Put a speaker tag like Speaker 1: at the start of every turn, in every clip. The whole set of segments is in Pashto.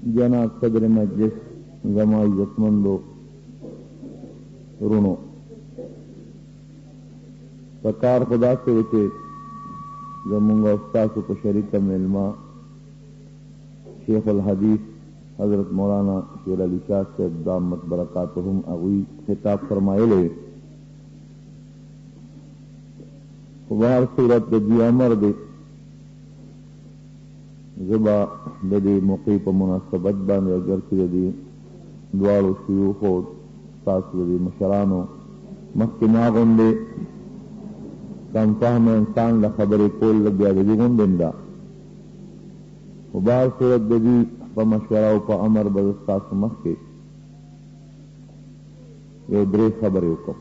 Speaker 1: جناب صدر مجلس زما عزتمندو رونو پکار خدا سے وچے زمونگا استاسو کو شریک ملما شیخ الحدیث حضرت مولانا شیر علی شاہ سے دامت برکاتہم اغوی خطاب فرمائے لے وہر صورت دی عمر دے زبا ددی موقع په مناسبت باندې اگر چې ددی دوالو شیوخو تاسو ددی مشرانو مخکې ما غوندې کم فهم انسان له خبرې کول لګیا ددی غوندې دا خو بهر صورت ددی په مشوره او په امر به ستاسو مخکې یو درې خبرې وکړم.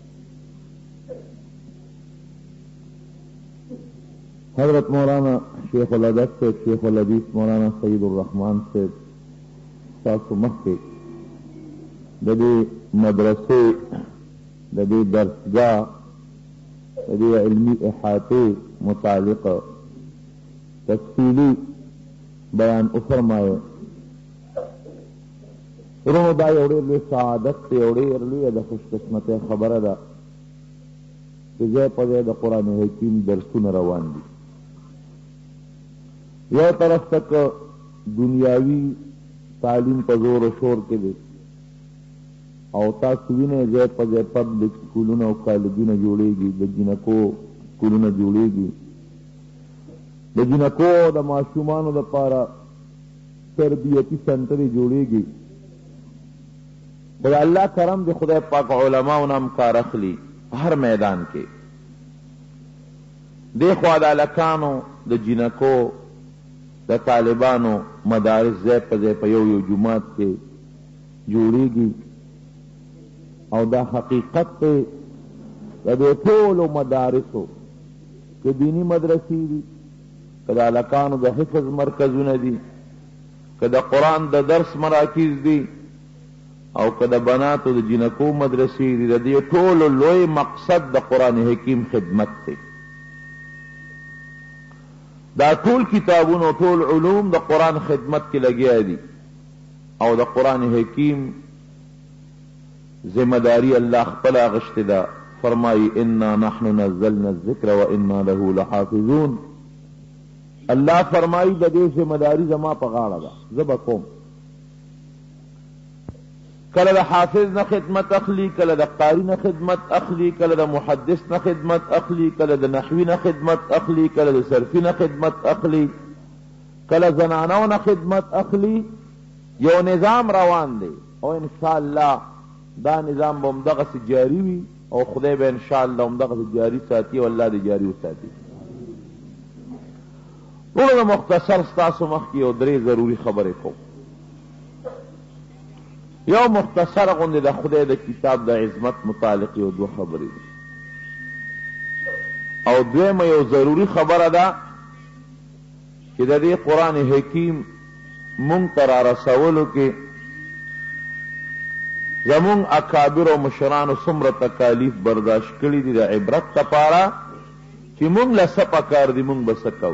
Speaker 1: حضرت مولانا شیخ الادب سے شیخ الحدیث مولانا سید الرحمان سے تاسو مخکې د دې مدرسې د دې درسګاه د دې علمي احاطې متعلق تفصیلي بیان وفرمایه. ورونو دا یو ډېر لوی سعادت دی، یو ډېر لویه د خوشقسمتۍ خبره ده چې ځای په ځای د قرآن حکیم درسونه روان دي. یو طرف تک دنیاوی تعلیم په زور و شور کې دی او تاسو وینئ ځای په ځای پبلک سکولونه او کالجونه جوړېږي، د جنکو سکولونه جوړېږي، د جنکو د ماشومانو دپاره تربیتي سنټرې جوړېږي. خدای الله کرم دی، خدای پاک علماو نه هم کار اخلي هر میدان کې. دې خوا د هلکانو د جنکو د طالبانو مدارس ځای په ځای په یو یو جومات کې جوړېږي او دا حقیقت دی د دې ټولو مدارسو که دیني مدرسې دي، که د هلکانو د حفظ مرکزونه دي، که د قرآن د درس مراکز دي او که د بناتو د جنکو مدرسې دي، د دې ټولو لوی مقصد د قرآن حکیم خدمت دی. دا ټول کتابونو ټول علوم د قرآن خدمت کې لګیا دي او د قرآن حکیم ذمہ داری الله خپل اغشته ده. فرمایي انا نحن نزلنا الذکر وانا له لحافظون. الله فرمایي د دې ذمہ داری زما په غاړه ده، زه به کوم. کله د حافظ نه خدمت اخلي، کله د قاری نه خدمت اخلي، کله د محدث نه خدمت اخلي، کله د نحوی نه خدمت اخلي، کله د صرفی نه خدمت اخلي، کله زنانو نه خدمت اخلي. یو نظام روان دی او انشاءالله دا نظام به همدغسې جاری وي او خدای به انشاءالله همدغسې جاری ساتي او الله دې جاری وساتي. ټولو مختصر ستاسو مخکې یو درې ضروري خبرې کوم. یو مختصر غوندې د خدای د کتاب د عظمت متعلق یو دوه خبرې دي او دویمه یو ضروري خبره ده چې د دې قرآن حکیم مونږ ته را رسولو کې زمونږ اکابر او مشرانو څومره تکالیف برداشت کړي دي د عبرت دپاره چې مونږ له څه پکار دي مونږ به څه کوو.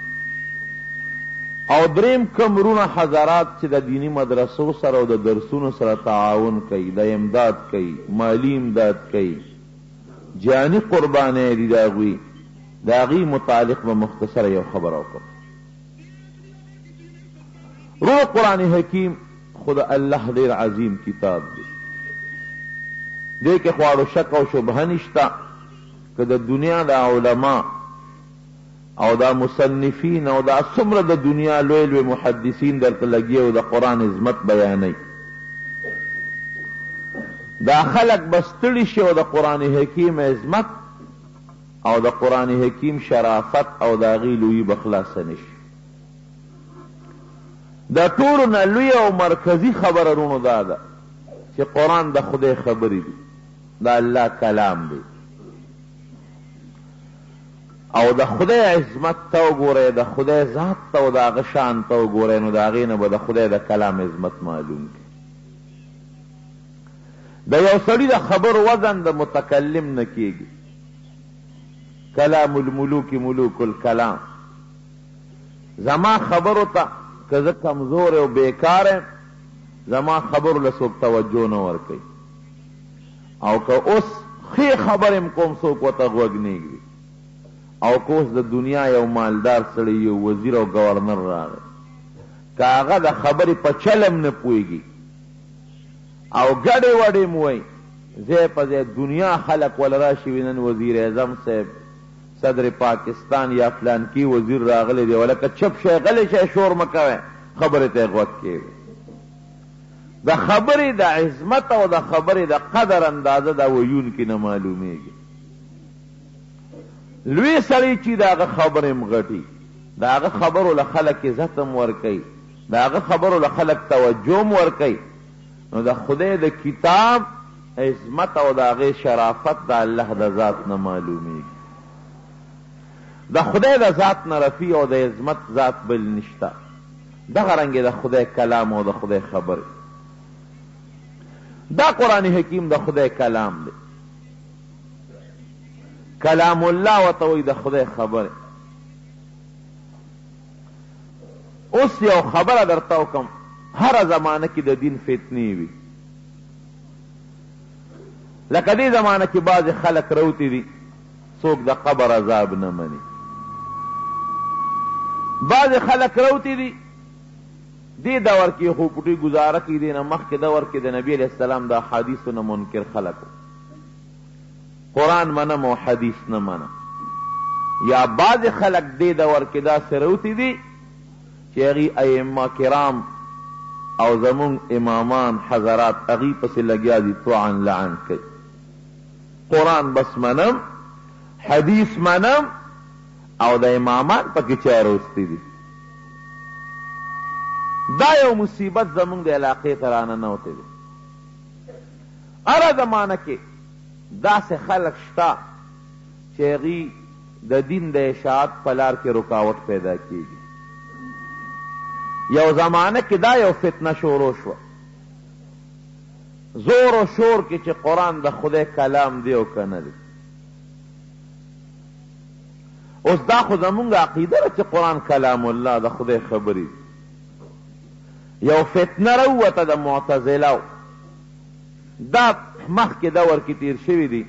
Speaker 1: او دریم کم رونه حضرات چې د دینی مدرسو سره او د درسونو سره تعاون کوي، د امداد کوي، مالی امداد کوي، جانی قربانۍ دي د هغوی، د هغوی متعلق به مختصره یو خبره وکړم. رو قرآن حکیم خود الله ډېر عظیم کتاب دی، دې کې خواړو شک او شبهه نشته که د دنیا د علما او دا مصنفین او دا څومره د دنیا لوی لوی محدثین درته لګي او د قرآن عظمت بیانوي، دا خلق بس ستړي شي او د قرآن حکیم عظمت او د قرآن حکیم شرافت او د هغې لویي به خلاصه نشي. دا ټولو نه لوی او مرکزي خبره رونو دا ده چې قرآن د خدای خبرې دي، د الله کلام دی او د خدای عظمت ته وګورئ، د خدای ذات ته او د هغه شان ته وګورئ، نو د هغې نه به د خدای د کلام عظمت معلوم کړي. د یو سړي د خبر وزن د متکلم نه کېږي. کلام الملوک ملوک الکلام. زما خبرو ته که زه کمزور او بیکار یم زما خبرو له څوک توجه نه ورکوي او که اوس ښې خبرې م کوم څوک ورته غوږ نه ږدي او که اوس د دنیا یو مالدار سړی یو وزیر او گورنر راغی که هغه د خبرې په چلم نه پوهېږي او ګډې وډې م وایي ځای په ځای دنیا خلق ول راشي وي نن وزیر اعظم صاحب صدر پاکستان یا فلانکي وزیر راغلی دی ولکه چپ شئ غلی شئ شور مه کوئ خبرې ته یې غوږ کېږي د خبرې د عظمت او د خبرې د قدر اندازه د ویونکي نه معلومیږي لوی سړی چې د هغه خبرې م غټي د هغه خبرو له خلک عزت م ورکوي د هغه خبرو له خلک توجه م ورکوي نو د خدای د کتاب عظمت او د هغې شرافت د الله د ذات نه معلومیږي د خدای د ذات نه رفیع او د عظمت ذات بل نشته دغه رنګې د خدای کلام او د خدای خبرې دا قرآن حکیم د خدای کلام دی کلام الله ورته وایي د خدای خبرې اوس یو خبره درته وکم هره زمانه کې د دین فتنې وي لکه دې زمانه کې بعضې خلک روتي دي څوک د قبر عذاب نه مني بعضې خلک روتي دي دې دور کې خو پټي ګزاره کوي دې نه مخکې دور کې د نبي علیه السلام د احادیثو نه منکر خلک قرآن منم او حدیث نه منم یا بعضې خلک دې دور کې داسې روتي دي چې هغې ائمه کرام او زمونږ امامان حضرات هغې پسې لګیا دي طعن لعن کوي قرآن بس منم حدیث منم او د امامان پکې چا روستی دي دا یو مصیبت زمونږ د علاقې ته راننوتی دی هره زمانه کې داسې خلک شته چې هغې د دین د اشاعت په لار کې رکاوټ پیدا کېږي یو زمانه کې دا یو فتنه شروع شوه زور و شور کې چې قرآن د خدای کلام دی او که نه دی اوس دا خو زمونږ عقیده ده چې قرآن کلام الله د خدای خبرې دي یو فتنه راووته د معتزله دا مخکې دور کې تیر شوي دي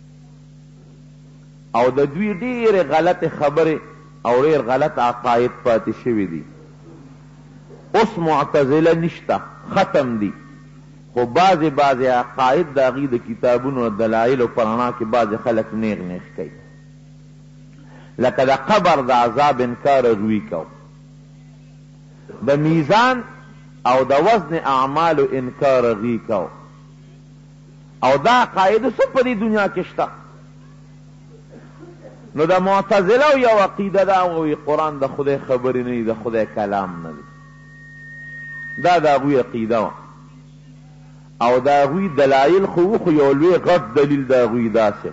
Speaker 1: او د دوی ډېرې غلطې خبرې او ډېر غلط عقاید پاتې شوي دي اوس معتزله نشته ختم دي خو بعضې عقاید د هغې د کتابونو او دلایلو په رڼا کې بعضې خلک نیغ نیغ کوي لکه د قبر د عذاب انکار روی کو د میزان او د وزن اعمالو انکار غی کو او دا عقاید څه په دې دنیا کې شته نو د معتزله یو عقیده ده وایي قرآن د خدای خبرې نه دي د خدای کلام نه دی دا د هغوی عقیده وه او د هغوی دلایل خو یو لوی غټ دلیل د هغوی داسې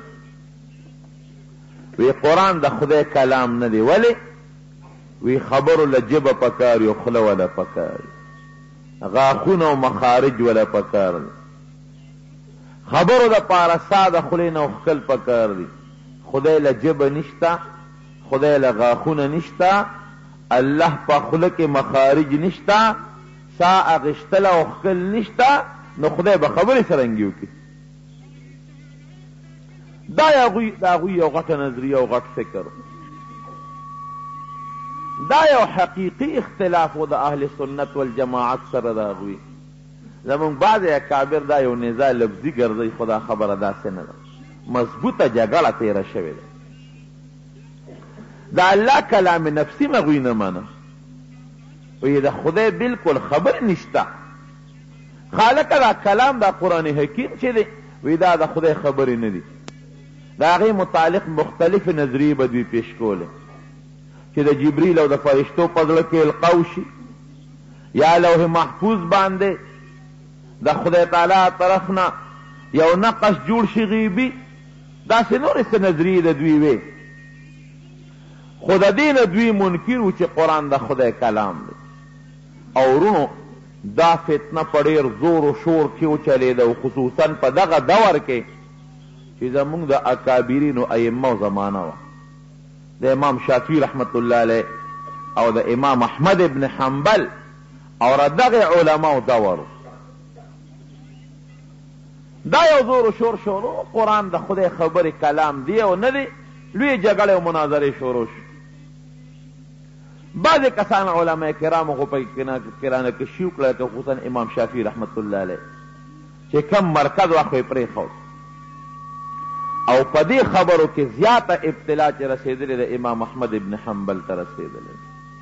Speaker 1: وی قرآن د خدای کلام نه دی ولې وی خبرو له ژبه پکار یو خوله وله پکار غاښونه او مخارج وله پکار دی خبرو دپاره سا د خولې نه وښکل پکار دی خدای له ژبه نشته خدای له غاښونه نشته الله په خوله کې مخارج نشته سا اغشتل او وښکل نشته نو خدای به خبرې څرنګې وکړي دا د هغوی یو غټه نظریه او غټ فکر دا یو حقیقي اختلاف و د اهل سنت والجماعت سره د هغوی زمونږ بعضې اکابر دا یو نزاع لفظي ګرځوي خو دا خبره داسې نه ده مضبوطه جګړه تېره شوې ده د الله کلام نفسي مغوی نه منه وایي د خدای بلکل خبر نشته خالقه دا کلام دا قرآن حکیم چې دی وایي دا د خدای خبرې نه دي د هغې متعلق مختلف نظریې به دوی پیش کولې چې د جبریل او د فرشتو په زړه کې القو شي یا لوح محفوظ باندې د خدای تعالی طرف نه یو نقش جوړ شي غیبي داسې نورې څه نظریې د دوی وې خو د دې نه دوی منکر و چې قرآن د خدای کلام دی او ورونو دا فتنه په ډېر زور و شور کې وچلېده او خصوصا په دغه دور کې چې زمونږ د اکابرینو ائمه زمانه وه د امام شافعي رحمت الله علیه او د امام احمد ابن حنبل او دغه علماء دور دا یو زور و شور شروع قرآن د خدای خبر کلام دی او نه دی لوی جګړې او مناظرې شروع شو بعضې کسان علماء کرامو خو په کرانه کشي وکړه خصوصا امام شافعي رحمت الله علیه چې کم مرکز وخت یې پرېښود او په دې خبرو کې زیاته ابتلا چې رسېدلې د امام احمد ابن حنبل ته رسېدلې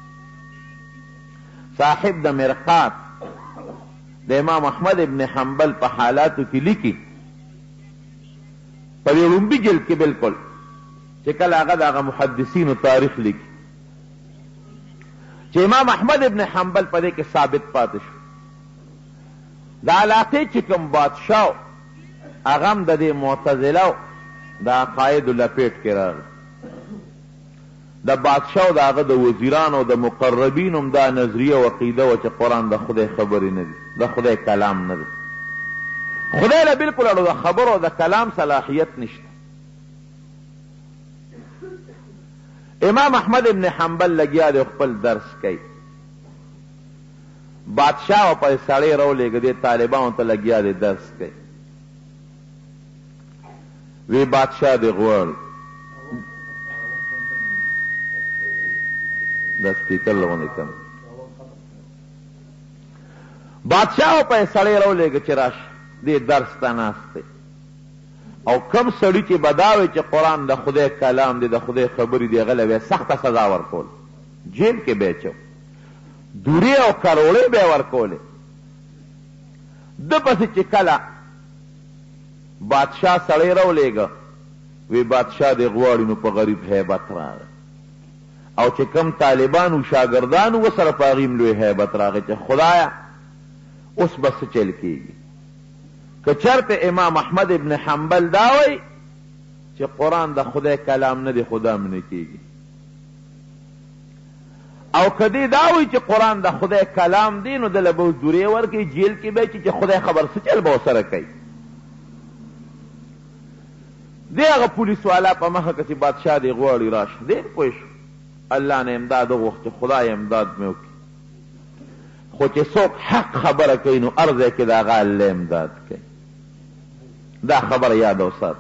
Speaker 1: صاحب د مرقات د امام احمد ابن حنبل په حالاتو کې لیکي په دې لومبي جلد کې بالکل چې کله هغه د هغه محدثینو تاریخ لیکي چې امام احمد ابن حنبل په دې کې ثابت پاتې شو د علاقې چې کوم بادشاه هغه هم د دې معتزله د عقایدو لپیټ کې راغی د بادشاه او د هغه د وزیرانو او د مقربینو هم دا نظریه او عقیده وه چې قرآن د خدای خبرې نه دي د خدای کلام نه دی خدای له بلکل اړو د خبرو او د کلام صلاحیت نشته امام احمد ابن حنبل لګیا دی خپل درس کوي بادشاه او په سړی راولېږه دې طالبانو ته لګیا دی درس کوي وی بادشاه دی غواړي دا سپیکر لغونې کم بادشاه او په سړی راولېږه چې راشه دې درس ته ناست دی او کم سړي چې بداوي چې قرآن د خدای کلام دی د خدای خبرې دی هغه له به سخته سزا ورکول جیل کې به چو دورې او کروړې به ورکولې ده پسې چې کله بادشاه سړی راولېږه وی بادشاه دې غواړي نو په غریب هیبت راغی او چې کم طالبان و شاګردان و سره په هغې لوی هیبت راغی چې خدایه اوس به څه چل کېږي که چرته امام احمد ابن حنبل دا وی چې قرآن د خدای کلام نه دی خدا منې کېږي او که دې دا وی چې قرآن د خدای کلام دی نو دله به دورې ورکوي جیل کې به چې خدای خبر څه چل به ورسره کوي دی هغه پولیس والا په مخه که چې بادشاه دی غواړي راشه دی پوه شو الله نه امداد وغوښتې خدای امداد مې وکړي خو چې څوک حق خبره کوي نو هر ځای کې د هغه الله امداد کوي دا خبره یاد وسات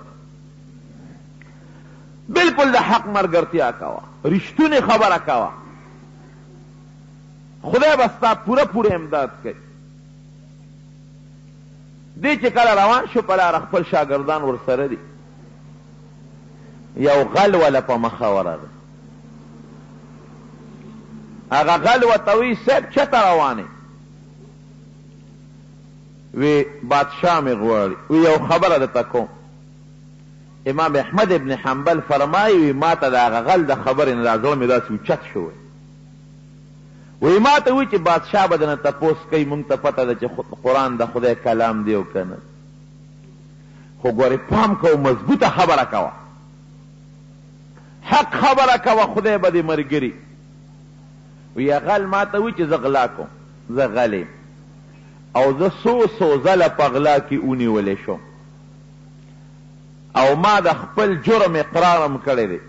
Speaker 1: بالکل د حق ملګرتیا کوه رښتونې خبره کوه خدای به ستا پوره پوره امداد کوي دی چې کله روان شو په لاره خپل شاګردان ورسره دي یو غل وله په مخه ورغی هغه غل ورته وی صاحب چېرته روانې وی بادشاه مې غواړي وی یو خبره درته کوم امام احمد ابن حنبل فرمایي وی ما ته د هغه غل د خبرې نه دا زړه مې داسې اوچت شوی وی ما ته وی چې بادشاه به درنه تپوس کوي مونږ ته پته ده چې قرآن د خدای کلام دی او که نه خو ګورې پام کوه مضبوطه خبره کوه حق خبره کوه خدای به دې ملګري وی غل ما ته وی چې زه غلا کوم زه غل او زه څو ځله په غلا کې ونیولی شم او ما د خپل جرم اقرارم کړی دی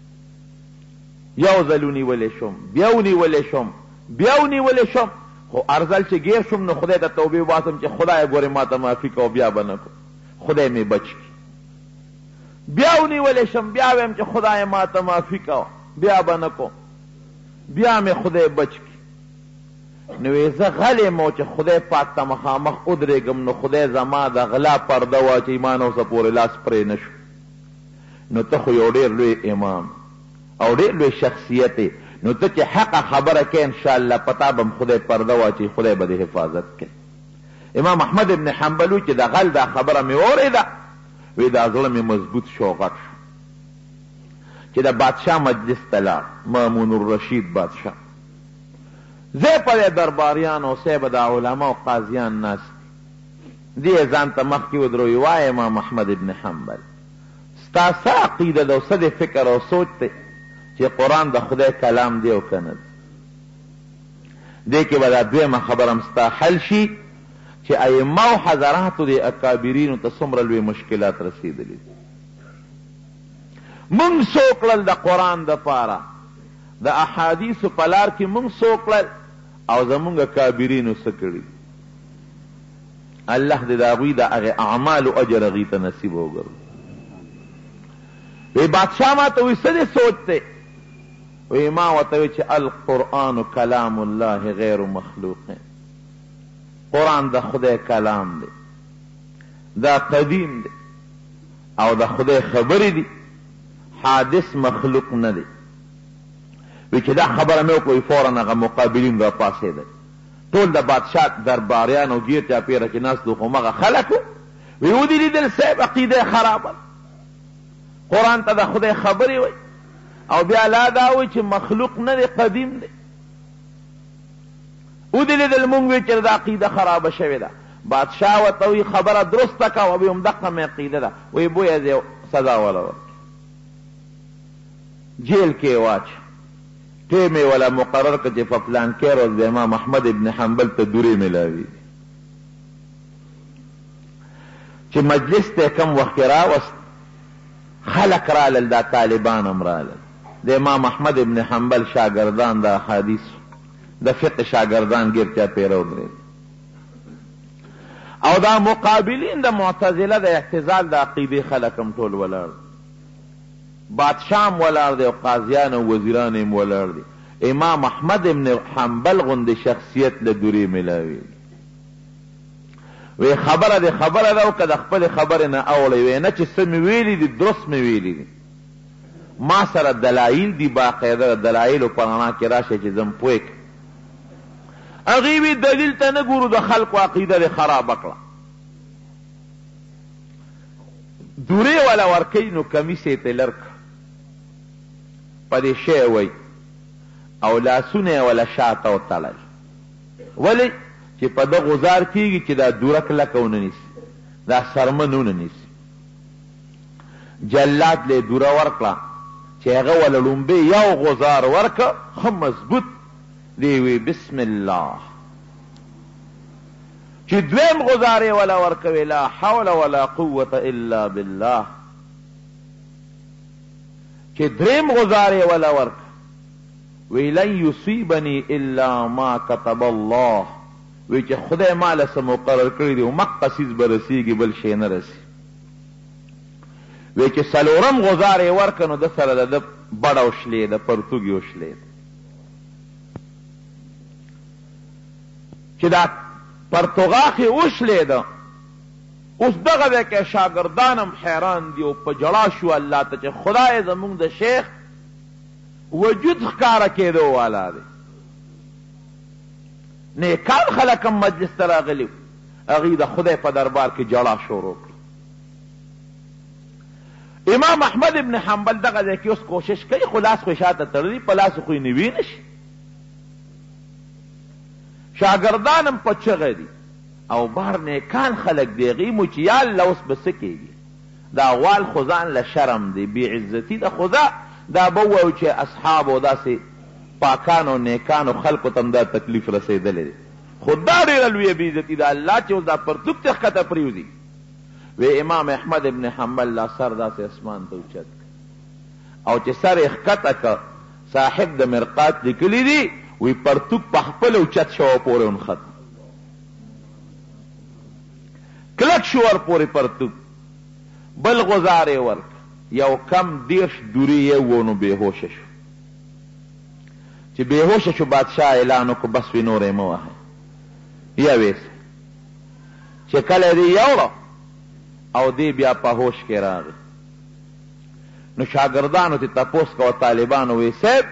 Speaker 1: یو ځل ونیولی شم بیا ونیولی شم بیا ونیولی شم خو هر ځل چې ګیر شم نو خدای ته توبې وباسم چې خدای ګورې ما ته معافي کوه بیا به نه کوم خدای مې بچ کړي بیا ونیولی شم بیا ویم چې خدای ما ته معافي کوه بیا به نه کوم بیا مې خدای بچ کړي نو زه غلی مو چې خدای پاک ته مخامخ ودرېږم نو خدای زما د غلا پرده واچوي ما نه اوسه پورې لاس پرې نه شو نو ته خو یو ډېر لوی امام او ډېر لوی شخصیت یې نو ته چې حقه خبره کوې انشاءالله پتا به خدای پرده واچوي خدای به دې حفاظت کوي امام احمد ابن حنبل وی چې د غل دا خبره مې واورېده وی دا زړه مې مضبوط شو غټ شو چې د بادشاه مجلس ته لاړ مامون الرشید بادشاه زه په درباریانو صاحب د علما او قاضیان ناست دې ځان ته مخکې ودروي وایه امام احمد ابن حنبل ستا څه عقیده ده او څه د فکر او سوچ دی چې قرآن د خدای کلام دی او که نه دی دې کې به دا دویمه خبره هم ستا حل شي چې ائمه او حضراتو د اکابرینو ته څومره لوی مشکلات رسېدلي دي مونږ څو کړل د قرآن دپاره د احادیثو په لار کې مونږ څه وکړل او زمونږ کابرینو څه کړي. الله دې د هغوی د هغې اعمالو اجر هغوی ته نصیب وګرځي. وی بادشاه ما ته وی څه دې سوچ دی؟ وی ما ورته وی چې القرآن کلام الله غیر مخلوق. قرآن د خدای کلام دی، دا قدیم دی او د خدای خبرې دي، حادث مخلوق نه دی. وی چې دا خبره مې وکړه فورا هغه مقابلین را پاڅېدل. ټول د بادشاه درباریان او ګیر چاپېره کې ناست خو مغه خلک وی ودې لیدل صاحب عقیده خرابه، قرآن ته د خدای خبرې وی او بیا لا دا وی چې مخلوق نه دی قدیم دی. ودې لیدل مونږ وی چې دا عقیده خرابه شوې ده. بادشاه ورته وی خبره درسته کوه، وی همدغه مې عقیده ده. وی بویه دې سزا وله ورکړي، جیل کې واچ. ټیم یې ولا مقرر کړ چې په فلانکې ورځ د امام احمد ابن حنبل ته دورې میلاوي. چې مجلس ته کم وخت راوست خلق رالل، دا طالبان هم رالل، د امام احمد ابن حنبل شاگردان د احادیث د فقه شاگردان ګیر چاپېره ودرېدل او دا مقابلین د معتزله د اعتزال د عقیدې خلک هم ټول ولاړ، بادشاه هم ولاړ دی او قاضیان او وزیران هم ولاړ دي. امام احمد ابن حنبل غوندې شخصیت له دورې میلاوي. وی خبره دی خبره ده او که د خپلې خبرې نه اوړی وی نه چې څه مې ویلي دي درست مې ویلي دي. ما سره دلایل دي، باقاعده د دلایلو په رڼا کې راشئ چې زم پوه کړم. هغې وی دلیل ته نه ګورو، د خلکو عقیده دې خرابه کړه. دورې وله ورکوي نو کمیس یې ترې لر کړه په دې شی وی او لاسونه یې وله شاته وتړل. ولې چې په ده غزار کېږي چې دا دوره کلکه ونه نیسي، دا سرمن ونه نیسي. جلاد له دوره ورکړه چې هغه وله لومبې یو غزار ورکه ښه مضبوط دی. وی بسم الله. چې دویم غزار یې وله ورکوي لا حول ولا قوة الا بالله. چې دریم غزار یې وله ورکه وی لن یصیبني الا ما كتب الله. وی چې خدای ماله څه مقرر کړی دی مقه څیز به رسیږي، بل شی نه رسي. وی چې څلورم غزار یې ورکه نو ده سره د ده بډه وشلېده، پرتوګ یې وشلېده. چې دا پرتوغاښ یې وشلېده، اوس دغه دی که شاګردان هم حیران دي او په جړا شو الله ته چې خدای زمونږ د شیخ وجود ښکاره کېدو والا دی. نیکان خلک هم مجلس ته راغلي وو، هغوی د خدای په دربار کې جړا شروع کړه. امام احمد ابن حنبل دغه ځای کې اوس کوشش کوي خو لاس خو شاته تړلي، په لاسو خو یې نیوی نه شي. شاګردان هم په چغه دي او بهر نیکان خلک دی، هغوی مو چې یا الله اوس به څه کېږي. دا غوال خو ځان له شرم دی، بې عزتي ده. خو دا به ووایو چې اصحابو داسې پاکانو نیکانو خلکو ته هم دا تکلیف رسېدلی دی. خو دا ډېره لویه بې عزتي ده. الله چې اوس دا پرتوګ ته ښکته پرېوځي. وی امام احمد ابن حنبل لا سر داسې اسمان ته اوچت او چې سر یې ښکته که صاحب د مرقات لیکلی دي وی پرتوګ په خپله اوچت شو پورې ونښت، کلک شو ور پورې پرتوګ. بل غزار یې ورک یو کم 10 دورې یې و نو بېهوشه شو. چې بېهوشه شو بادشاه اعلان وکړو بس وی نور یې مه وهئ یا ویسه. چې کله دې یوړه او دی بیا په هوش کې راغی نو شاګردانو ته تپوس کوه طالبانو وی صاحب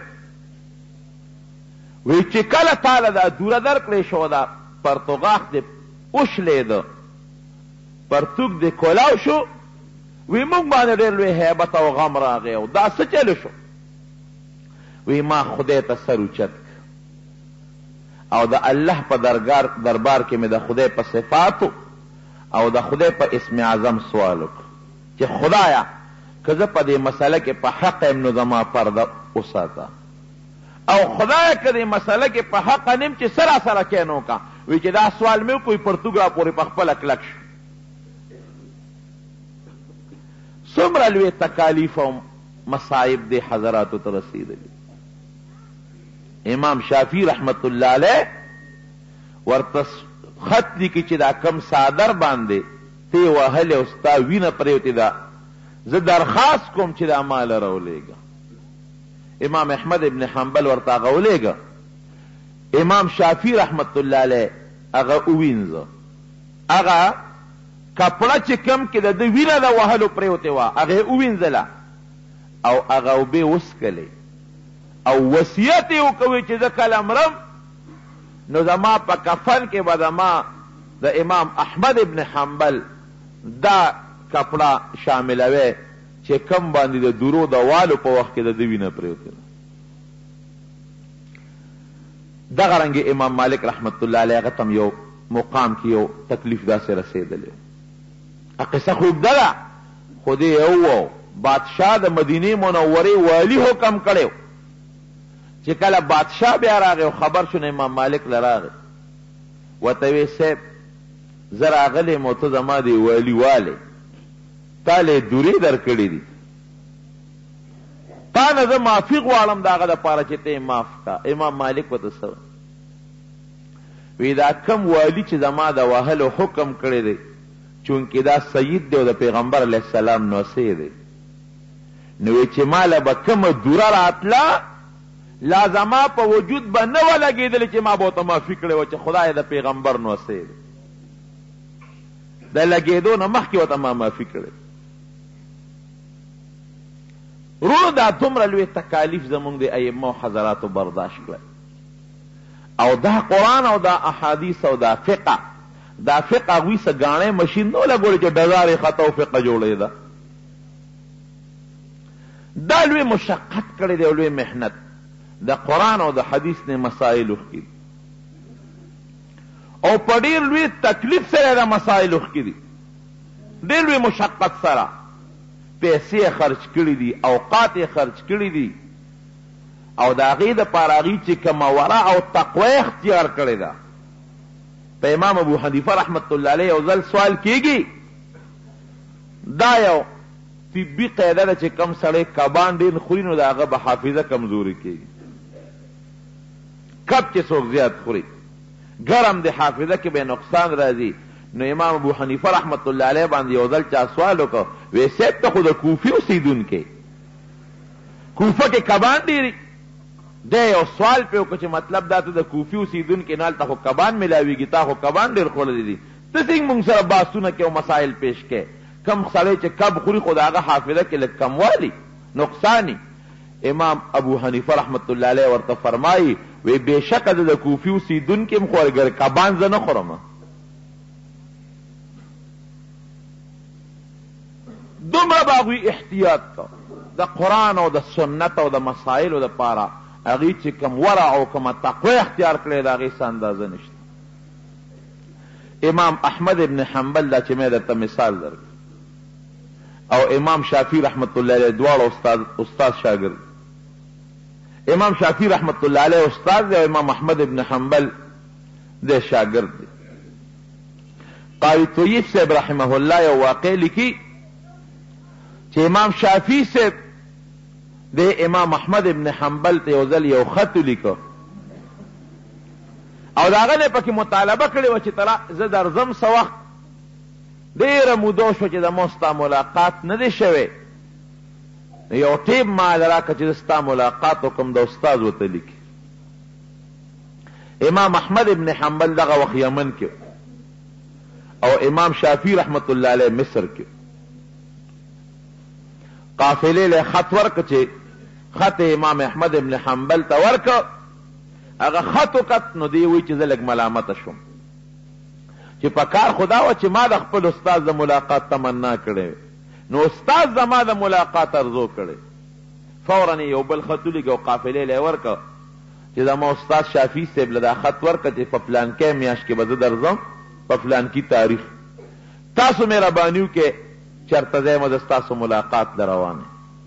Speaker 1: وی چې کله تاله دا دوره درکړې شو دا پرتوغاښ دې وشلېده پرتوګ دې کولاو شو وی موږ باندې ډېر لوی هیبت او غم راغی او دا څه چلو شو. وی ما خدای ته سر اوچت او د الله په دربار کې مې د خدای په صفاتو او د خدای په اسم اعظم سوال وکړ چې خدایا که زه په دې مسله کې په حق یم نو زما پرده وساته، او خدایا که دې مسله کې په حق نیم چې سراسره کینو کا. وی چې دا سوال مې کوئی پرتوګ را پورې په خپله کلک شو. څومره لوی تکالیف او مصائب دې حضراتو ته رسېدلي. امام شافعی رحمت الله علیه ورته خط لیکي چې دا کم صادر باندې تی وهلې او ستا وینه پرېوتې ده، زه درخواست کوم چې دا مال راولېږه. امام احمد ابن حنبل ورته هغه ولېږه. امام شافعی رحمت الله علیه هغه ووینځه، هغه کپړه چې کم کې د ده وینه د وهلو پرېوتې وه هغه یې ووینځله او هغه اوبې وڅکلې او وصیت یې وکوي چې زه کله مرم نو زما په کفن کې به زما د امام احمد ابن حنبل دا کپړه شاملوي چې کم باندې د درو د والو په وخت کې د ده وینه پرېوتې ده. دغه رنګې امام مالک رحمت الله علیه هغه ته یو مقام کې یو تکلیف داسې رسېدلی. قصه خو اوږده ده خو دې یو بادشاه د مدینې منورې والي حکم کړی چې کله بادشاه بیا راغی او خبر شو امام مالک له راغی ورته وی صاحب زه راغلی یم او ته زما د والي والی تا له دورې در کړي دي، تا نه زه معافي غواړم د هغه دپاره چې ته یې معاف کا. امام مالک ورته څه وی دا کم والي چې زما د وهلو حکم کړی دی چونکې دا سید دی او د پیغمبر علیه السلام نوسی دی، نو وی چې ماله به کومه دوره راتله لا زما په وجود به نه وه لګېدلې چې ما به ورته معافي کړې وه چې خدای د پیغمبر نوسی دی، د لګېدو نه مخکې ورته ما معافي کړې. وروڼو دا دومره لوی تکالیف زمونږ د ائمو حضراتو برداشت کړی او دا قرآن او دا احادیث او دا فقه هغوی څه ګاڼی مشین نه لګولی چې ډزار یې خطه او فقه جوړېده. دا لوی مشقت کړی دی او لوی محنت د قرآن او د حدیث نه مسائل وښکي او په ډېر لوی تکلیف سره دا مسائل وښکي دي، ډېر لوی مشقت سره پیسې خرچ کړي دي، اوقات یې خرچ کړي دي او د هغې دپاره هغوی چې کومه ورع او تقوی اختیار کړې ده. په امام ابو حنیفه رحمت الله علیه یو ځل سوال کېږي، دا یو طبي قاعده ده چې کم سړی کبان ډېر خوري نو د هغه به حافظه کمزوري کېږي. کب چې څوک زیات خوري ګرم د حافظه کې به نقصان راځي. نو امام ابو حنیفه رحمت الله علیه باندې یو ځل چا سوال وکړ، وی صاحب ته خو د کوفي اوسېدونکی کوفه کې کبان ډېري دی یو سوال پې وکړه چې مطلب دا ته د کوفي اوسېدونکي نه هلته خو کبان میلاویږي، تا خو کبان ډېر خوړلی دي، ته څنګه مونږ سره بحثونه کې او مسایل پیش کې. کم سړی چې کب خوري خو د هغه حافظه کې لږ کموالی نقصانی. امام ابو حنیفه رحمت الله علیه ورته فرمایي وی بېشکه د کوفي اوسېدونکي م خو اګر کبان زه نه خورم. دومره به هغوی احتیاط کا د قرآن او د سنت او د مسایلو دپاره هغوی چې کوم ورع او کومه تقوی اختیار کړی د هغې څه اندازه نشته. امام احمد ابن حنبل دا چې مې درته مثال درکړ او امام شافعی رحمت الله علیه دواړه استاد شاګرد. امام شافعی رحمت الله علیه استاد دی او امام احمد ابن حنبل دی شاګرد دی. قاضي طیب صاحب رحمه الله یو واقع لیکي چې امام شافعی صاحب د امام احمد ابن حنبل ته یو ځل یو خط ولیکه او د هغه نه پکې مطالبه کړې وه چې تله زه درځم څه وخت ډېره موده شوه چې د ما ستا ملاقات نه دی شوی، یو ټیپ ما راکړه چې زه ستا ملاقات وکړم د استاد ورته لیکي. امام احمد ابن حنبل دغه وخت یمن کې او امام شافعی رحمت الله علیه مصر کې. قافلې له خط ورکړه چې خط امام احمد ابن حنبل ته ورکړه، هغه خط وکت نو دی وی چې زه لږ ملامته شوم چې په کار خدا وه چې ما د خپل استاد د ملاقات تمنا کړې نو استاد زما د ملاقات ارزو کړې. فورا یو بل خط ولیکه او قافلې له ورکړه چې زما استاد شافعي صاحب له دا خط ورکړه چې په فلانکې میاشت کې به زه درځم په فلانکي تاریخ، تاسو مهرباني وکړئ چېرته ځی مه زه ستاسو ملاقات له روانه.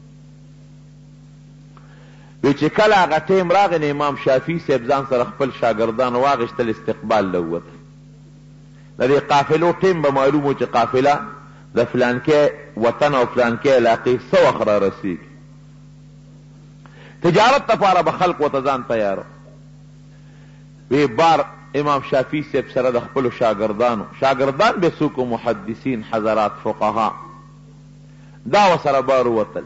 Speaker 1: وی چې کله هغه ټیم راغی نو امام شافعي صاحب ځان سره خپل شاګردان واغېشتل استقبال له ووتل. د دې قافلو ټیم به معلوم و چې قافله د فلانکې وطن او فلانکې علاقې څه وخت را رسېږي. تجارت دپاره به خلق ورته ځان تیارو وی بار امام شافعی صاحب سره د خپلو شاگردان به څوک محدثین حضرات فقها دا ورسره بار ووتل.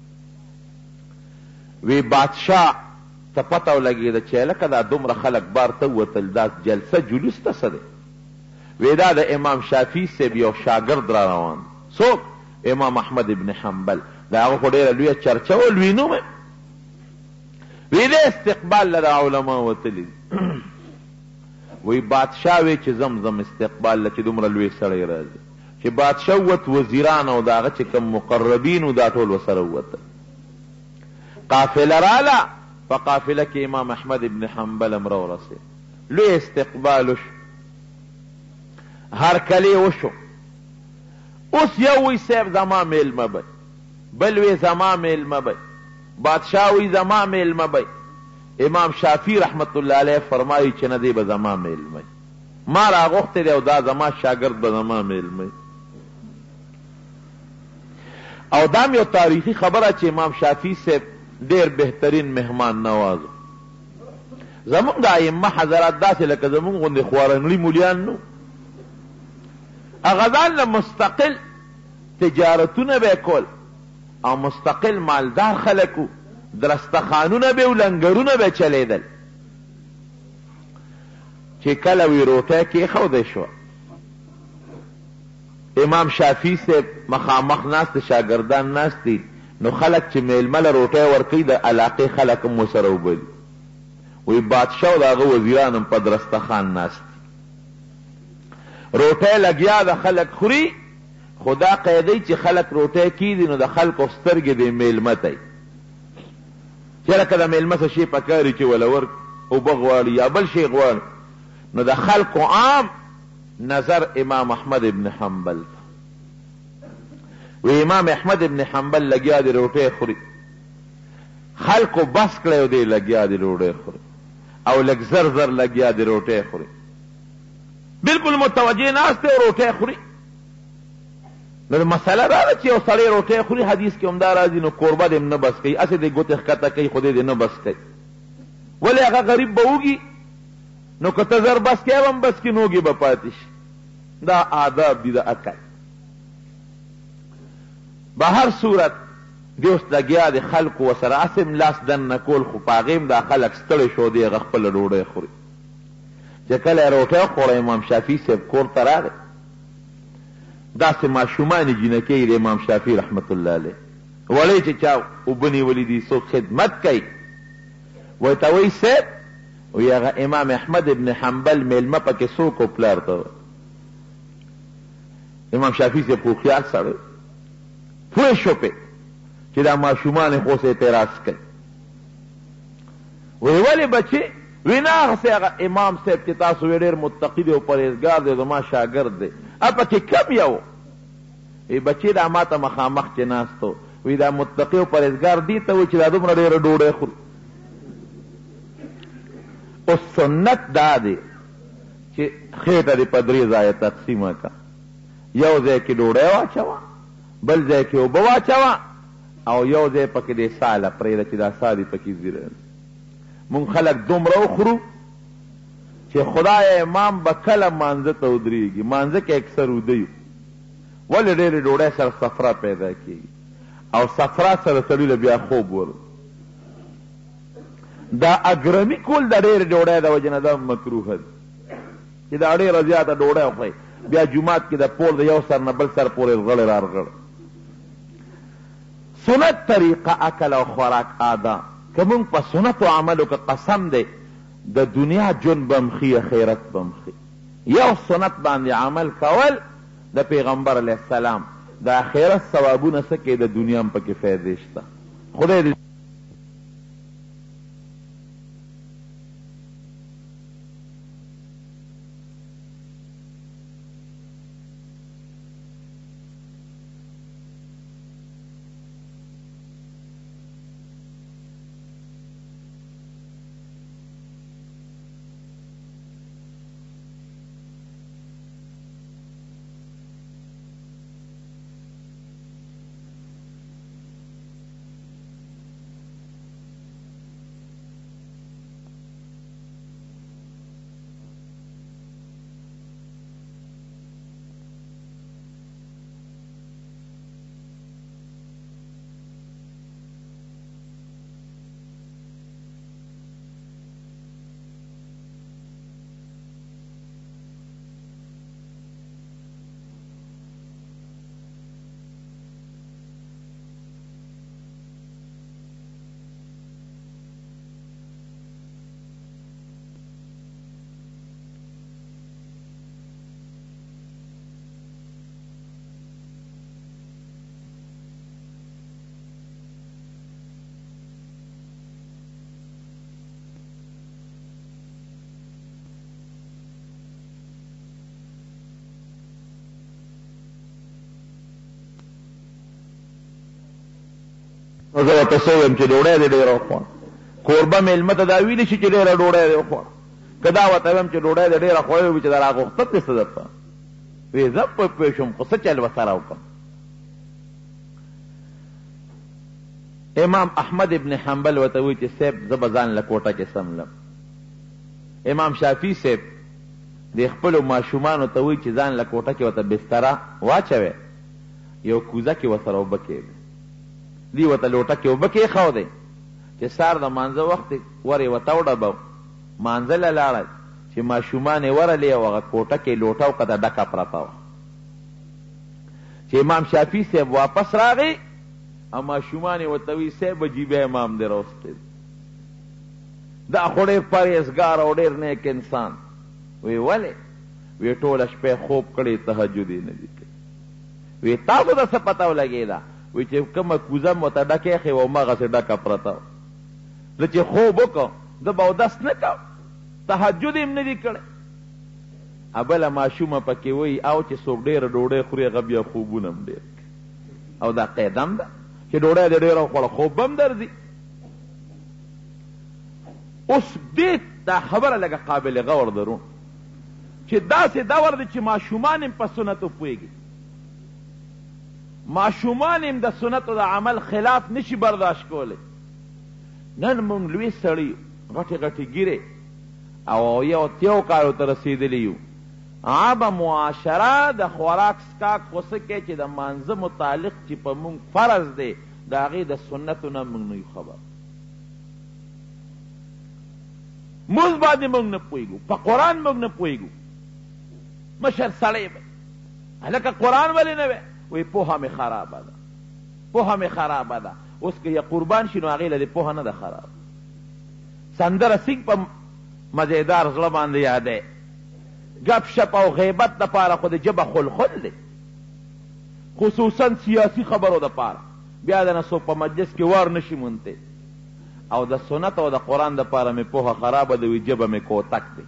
Speaker 1: وی بادشاه ته پته ولګېده چې هلکه دا دومره خلک بار ته ووتل، دا جلسه جلوس ته څه دی؟ وی دا د امام شافعي صاحب یو شاګرد را روان. څوک؟ امام احمد ابن حنبل. د هغه خو ډېره لویه چرچه و، لوی نوم وی د استقبال له د علما وتلي. وی بادشاه وی چې زم استقبال له چې دومره لوی سړی راځي. چې بادشاه ووت، وزیران او د هغه چې کوم مقربین و دا ټول ورسره ووتل. قافله راله، په قافله کې امام احمد ابن حنبل هم راورسېد. لوی استقبال وشو، هرکلی وشو. اوس یو وی صاحب زما میلمه بی، بل وی زما میلمه بی، بادشاه وی زما میلمه بی. امام شافعی رحمت الله علیه فرمایي چې نه دی به زما میلمه، ما راغوښتی دی او دا زما شاګرد به زما میلمه. او دام یو تاریخي خبره چې امام شافعی صاحب ډېر بهترین مهمان نواز و. زمونږ د ائمه حضرات داسې لکه زمونږ غوندې خوارنړي مولیان نو، هغه ځان له مستقل تجارتونه به کول او مستقل مالدار خلک و، درستخانونه به و لنګرونه به چلیدل. چې کله وی روټۍ کېښودی شوه، امام شافعي صاحب مخامخ ناست، شاګردان ناست دي، نو خلک چې میلمه له روټۍ ورکوي د علاقې خلک هم ورسره وبلي. وی بادشاه او د هغه وزیران هم په درستخان ناست دي، روټۍ لګیا د خلک خوري، خو دا قیدی چې خلک روټۍ کېږدي نو د خلکو سترګې د میلمه ته وي. چېرې که د میلمه څه شی پکار وي چې وله ورک اوبه غواړي یا بل شی غواړي، نو د خلکو عام نظر امام احمد ابن حنبل. وی امام احمد ابن حنبل لګیا دی روټۍ خوري، خلکو بس کړی او دی لګیا دی روټۍ خوري، او لږ زر لګیا دی روټۍ خوري، بالکل متوجه ناست دی او روټۍ خوري. نو مسله دا ده چې یو سړی روټۍ خوري، حدیث کې هم دا راځي، نو کوربه دې نه بس کوي، هسې دې ګوتې ښکته کوي، خو دې نه بس کوي. ولې هغه غریب به وږي، نو که ته زر بس کوې هم بس کې نوږې به پاتې شي. دا آداب دي د عقل. به هر صورت دی اوس لګیا د خلکو ورسره اسم لاس دننه کول، خو په هغې هم دا خلک ستړی شو، دی هغه خپله ډوډۍ خوري. چې کله یې روټۍ خوړه، امام شافعي صاحب کور ته راغی. داسې ماشومانې جینکۍ د امام شافعي رحمت الله علیه، وړی چې چا اوبه نیولي دي، څوک خدمت کوي. وی ته وایي صاحب، وی هغه امام احمد ابن حنبل میلمه پکې څوک و؟ پلار ته. امام شافعي صاحب خو خیال سړی پوه شو پې چې دا ماشومانې خو اوس اعتراض کوي. وی ولې بچې؟ وی نه هغسې هغه امام صاحب چې تاسو وی ډېر متقي دی او پرهیزګار دی، زما شاګرد دی، پکې کم یو؟ وی بچې دا ما ته مخامخ چې ناست و، وی دا متقي او پرهیزګار دی ته وی چې دا دومره ډېره ډوډۍ خوري. اوس سنت دا دی چې خېټه دې په درې ځایه تقسیمه کړه، یو ځای کې ډوډۍ واچوه، بل ځای کې اوبه واچوه، او یو ځای پکې دې ساله پرېږده چې دا سا دې پکې زیره. مونږ خلک دومره وخورو چې خدای امام به کله مانځه ته ودرېږي، مانځه کې اکثر وده یو. ولې ډېرې ډوډۍ سره صفرا پیدا کېږي، او صفرا سره سړي له بیا خوب ورځي. دا اګرمي کول د ډېرې ډوډۍ د وجې نه دا مکروه دی چې دا ډېره زیاته ډوډۍ وخورئ، بیا جومات کې د پور د یو سر نه بل سر پورې رغړې رارغړ. سنت طریقه عقل او خوراک آداب که مونږ په سنتو عملو که قسم دی د دنیا ژوند به مخي اخرت به مخي. یو سنت باندې عمل کول د پیغمبر علیه السلام د آخرت ثوابونه څه کوي، د دنیا هم پکې فایدې شته. خدای دې نو زه ورته څه ویم چې ډوډۍ دې ډېره وخوړه. کوربه مېلمه ته دا ویلی شي چې ډېره ډوډۍ دې وخوړه. که دا ورته ویم چې ډوډۍ دې ډېره خوړې وي چې دا راغوښتل دې څه درته وی زه پوه شوم خو څه چل ورسره وکړم. امام احمد ابن حنبل ورته وایي چې صاحب زه به ځان له کوټه کې سملم. امام شافعي صاحب د خپلو ماشومانو ته وایي چې ځان له کوټه کې ورته بستره واچوئ، یو کوزه کې ورسره اوبه کښېږدئ. دی ورته لوټه کې اوبه کېښودی چې سهار د مانځه وخت ور یې ورته وډبو، مانځه له لاړه چې ماشومان یې ورلې او هغه کوټه کې لوټه وکړه ډکه پرته وه. چې امام شافعي صاحب واپس راغی او ماشومان یې ورته وایي صاحب عجیبه امام دی راوستی، دا خو ډېر پرهیزګار او ډېر نیک انسان. وی ولې؟ وی ټوله شپه خوب کړی تهجد یې نه دي کړی. وی تاسو ته څه پته ولګېده؟ وی چې کومه کوزه مو ته ډکه ایښې وه هماغسې ډکه پرته وه. زه چې خوب وکړم زه به اودس نه کوم، تهجد یې نه دي کړی. بله ماشومه پکې وایي او چې څوک ډېره ډوډۍ خوري هغه بیا خوبونه هم ډېر کوي. او دا قاعده هم ده چې ډوډۍ دې ډېره وخوړه خوب به هم درځي. اوس دې دا خبره لږه قابل غور درو چې داسې دور دی چې ماشومان هم په سنتو پوهېږي، ماشومان هم د سنتو د عمل خلاف نشي برداشت کولی. نن مونږ لوی سړي غټې غټې ګیرې او یو تیو کالو ته رسېدلي یو، عامه معاشره د خوراک سکاک خو څه کوي چې د مانځه متعلق چې په مونږ فرض دی د هغې د سنتو نه مونږ نه یو خبر. مونځ باندې مونږ نه پوهېږو، په قرآن مونږ نه پوهېږو. مشر سړی به هلکه قرآن ولې نه وی؟ وی پوهه مې خرابه ده، پوهه مې خرابه ده. اوس که یا قربان شي نو هغې له دې پوهه نه ده خراب. سندره سینګ په مزیدار زړه باندې یادی، گپ شپ او غیبت دپاره خو د ژبه خلخل دی، خصوصا سیاسي خبرو دپاره بیا د نه څوک په مجلس کې ور نشي مونتی. او د سنت او د قرآن دپاره مې پوهه خرابه ده، وی ژبه مې کوتک دی.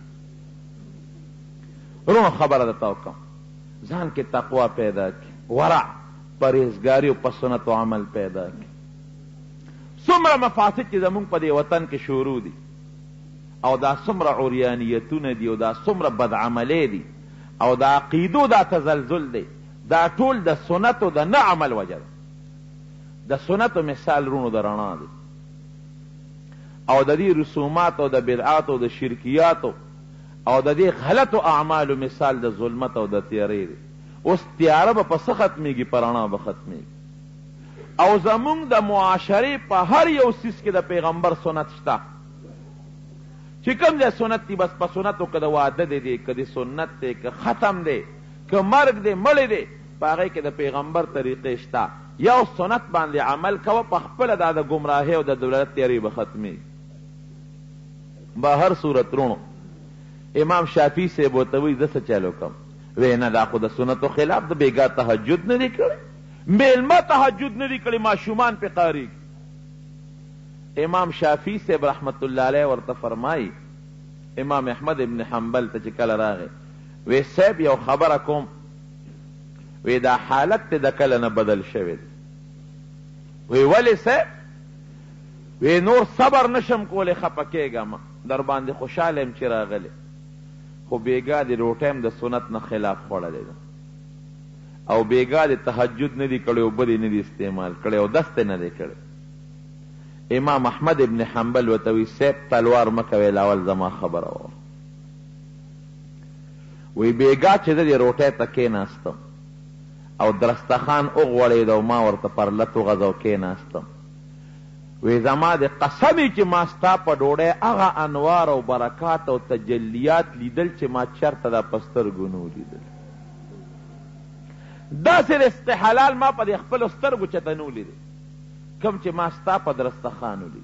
Speaker 1: رونو خبره درته وکړم، ځان کې تقوا پیدا کړي، ورع پرهیزګاري او په سنتو عمل پیدا کړي. څومره مفاسد چې زمونږ په دې وطن کې شروع دي او دا څومره عریانیتونه دي او دا څومره بدعملۍ دي او دا عقیدو دا تزلزل دی، دا ټول د سنتو د نه عمل وجه ده. د سنتو مثال رونو د رڼا دی او د دې رسومات او د بدعات او د شرکیاتو او د دې غلطو اعمالو مثال د ظلمت او د تیارې دی. اوس تیاره به په څه ختمیږي؟ په رڼا به ختمیږي. او زمونږ د معاشرې په هر یو څیز کې د پیغمبر سنت شته. چې کوم ځای سنت دی بس په سنتو که د واده دی که د سنت دی که ختم دی که مرګ دی مړی دی په هغې کې د پیغمبر طریقې شته. یو سنت باندې عمل کوه، په خپله دا د ګمراهۍ او د دولت تیارې به ختمیږي. به هر صورت رونو امام شافعي صاحب ورته وایي زه څه چل وکړم؟ وی نه دا خو د سنتو خلاف د بیګا تهجد نه دی کړی، میلمه تهجد نه دی کړی، ماشومان پې قاریږي. امام شافعي صاحب رحمت الله علیه ورته فرمایي امام احمد ابن حنبل ته چې کله راغی وی صاحب یو خبره کوم، وی دا حالت ته د کله نه بدل شوی دی. وی ولې صاحب؟ وی نور صبر نشم کولی، خفه کېږم، در باندې خوشحاله یم چې راغلی، خو بیګا د روټۍ د سنت نه خلاف خوړلی ده او بیګا د تهجد نه دی کړی او بدې نه دی استعمال کړی او دست نه دی کړی. امام احمد ابن حنبل ورته وی صاحب تلوار مه کوئ، لاول زما خبره وه. وی بیګا چې زه د روټۍ ته کېناستم او درستخان وغوړېد او ما ورته پر لت وغځو کېناستم، وی زما د قسمې چې ما ستا په ډوډۍ هغه انوار او برکات او تجلیات لیدل چې ما چرته دا په سترګو نه ولیدل. داسې رزق حلال ما په دې خپلو سترګو چته نه ولیدل کوم چې ما ستا په درستخان ولید.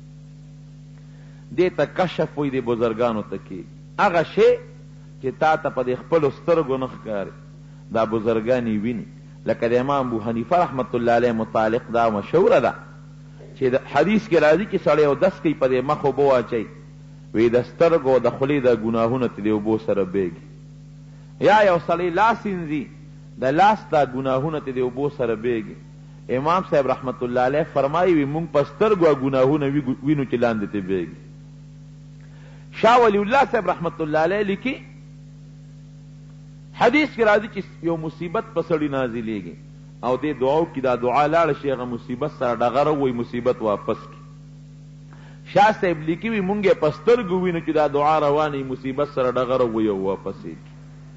Speaker 1: دې ته کشف وایي د بزرګانو ته کېږي، هغه شی چې تا ته په دې خپلو سترګو نه ښکاري دا بزرګان یې ویني. لکه د امام ابو حنیفه رحمت الله علیه متعلق دا مشهوره ده چې د حدیث کې راځي چې سړی اودس کوي په دې مخ اوبه واچوي، وی د سترګو د خولې د ګناهونه ته د اوبو سره بیږي. یا یو سړی لاس وینځي د لاس دا ګناهونه ته د اوبو سره بیږي. امام صاحب رحمت الله علیه فرمایي وي مونږ په سترګو ګناهونه وینو چې لاندې ته بیږي. شاه ولی الله صاحب رحمت الله علیه لیکي حدیث کې راځي چې یو مصیبت په سړي نازلېږي او دې دعاو کې دا دعا لاړه شي هغه مصیبت سره ډغره وایي مصیبت واپس کړي. شاه صاحب لیکي وي مونږ یې په سترګو وینو چې دا دعا روانه مصیبت سره ډغره وایي او واپس یې کړي.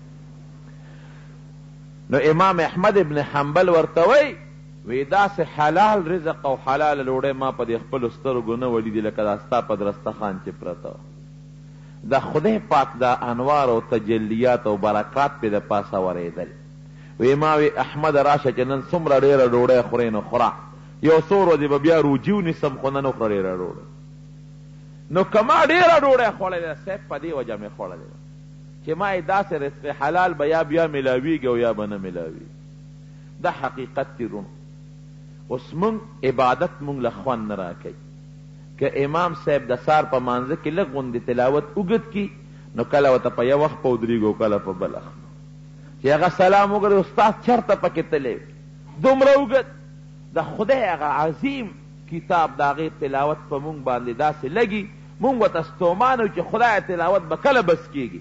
Speaker 1: نو امام احمد ابن حنبل ورته وایي وی داسې حلال رزق او حلال ډوډۍ ما په دې خپلو سترګو نه ولیدې لکه دا ستا په درستخان چې پرته وه. د خدای پاک دا انوار او تجلیات او برکات پې د پاسه ورېدل. وی ما وی احمد راشه چې نن څومره ډېره ډوډۍ خورې نو خوره، یو څو ورځې به بیا روجي ونیسم خو نن وخوره ډېره ډوډۍ. نو که ما ډېره ډوډۍ خوړلې ده صاحب په دې وجه مې خوړلې ده چې ما یې داسې رزق حلال به یا بیا میلاویږي او یا به نه میلاویږي. دا حقیقت دی رونو. اوس مونږ عبادت مونږ له خوند نه راکوي. که امام صاحب د سار په مانځه کې لږ غوندې تلاوت اوږد کي نو کله ورته په یو وخت په ودرېږو کله په بل وخت چې هغه سلام وګورې استاد چېرته پکې تللی دومره اوږد د خدای هغه عظیم کتاب د هغې تلاوت په مونږ باندې داسې لګي مونږ ورته ستومان وو چې خدای تلاوت به کله بس کېږي.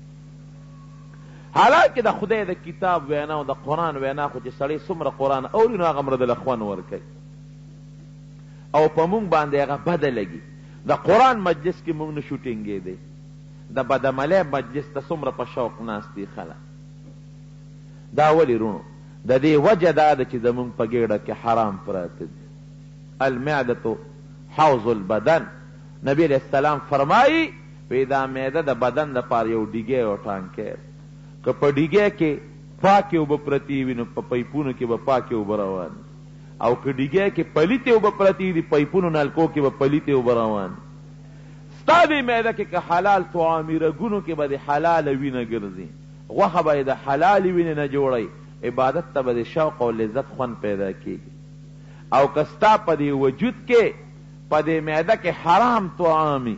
Speaker 1: حالانکه د خدای د کتاب وینا او د قرآن وینا خو چې سړی څومره قرآن اوري نو هغه مره دله خوند ورکوي او په مونږ باندې هغه بده لګي. د قرآن مجلس کې مونږ نشو ټینګېدی، د بدعملۍ مجلس ته څومره په شوق ناست دي خلک. دا ولې رونو؟ د دې وجه دا ده چې زمونږ په ګېډه کې حرام پراته دي. المعدة حوض البدن. نبی علیه السلام فرمایي وی دا معده د بدن دپاره یو ډیګی او ټانکی که په ډیګی کې پاکې اوبه پرتې وي نو په پیپونو کې به پاکې اوبه روان او که ډیګی کې پلیتې اوبه پرتې دي پیپونو نلکو کې به پلیتې اوبه روان. ستا دې معده کې که حلال طعامي رګونو کې به د حلاله وینه ګرځي، غوښه به یې د حلالې وینې نه جوړی، عبادت ته به د شوق او لذت خوند پیدا کېږي. او که ستا په دې وجود کې په دې معده کې حرام طعامي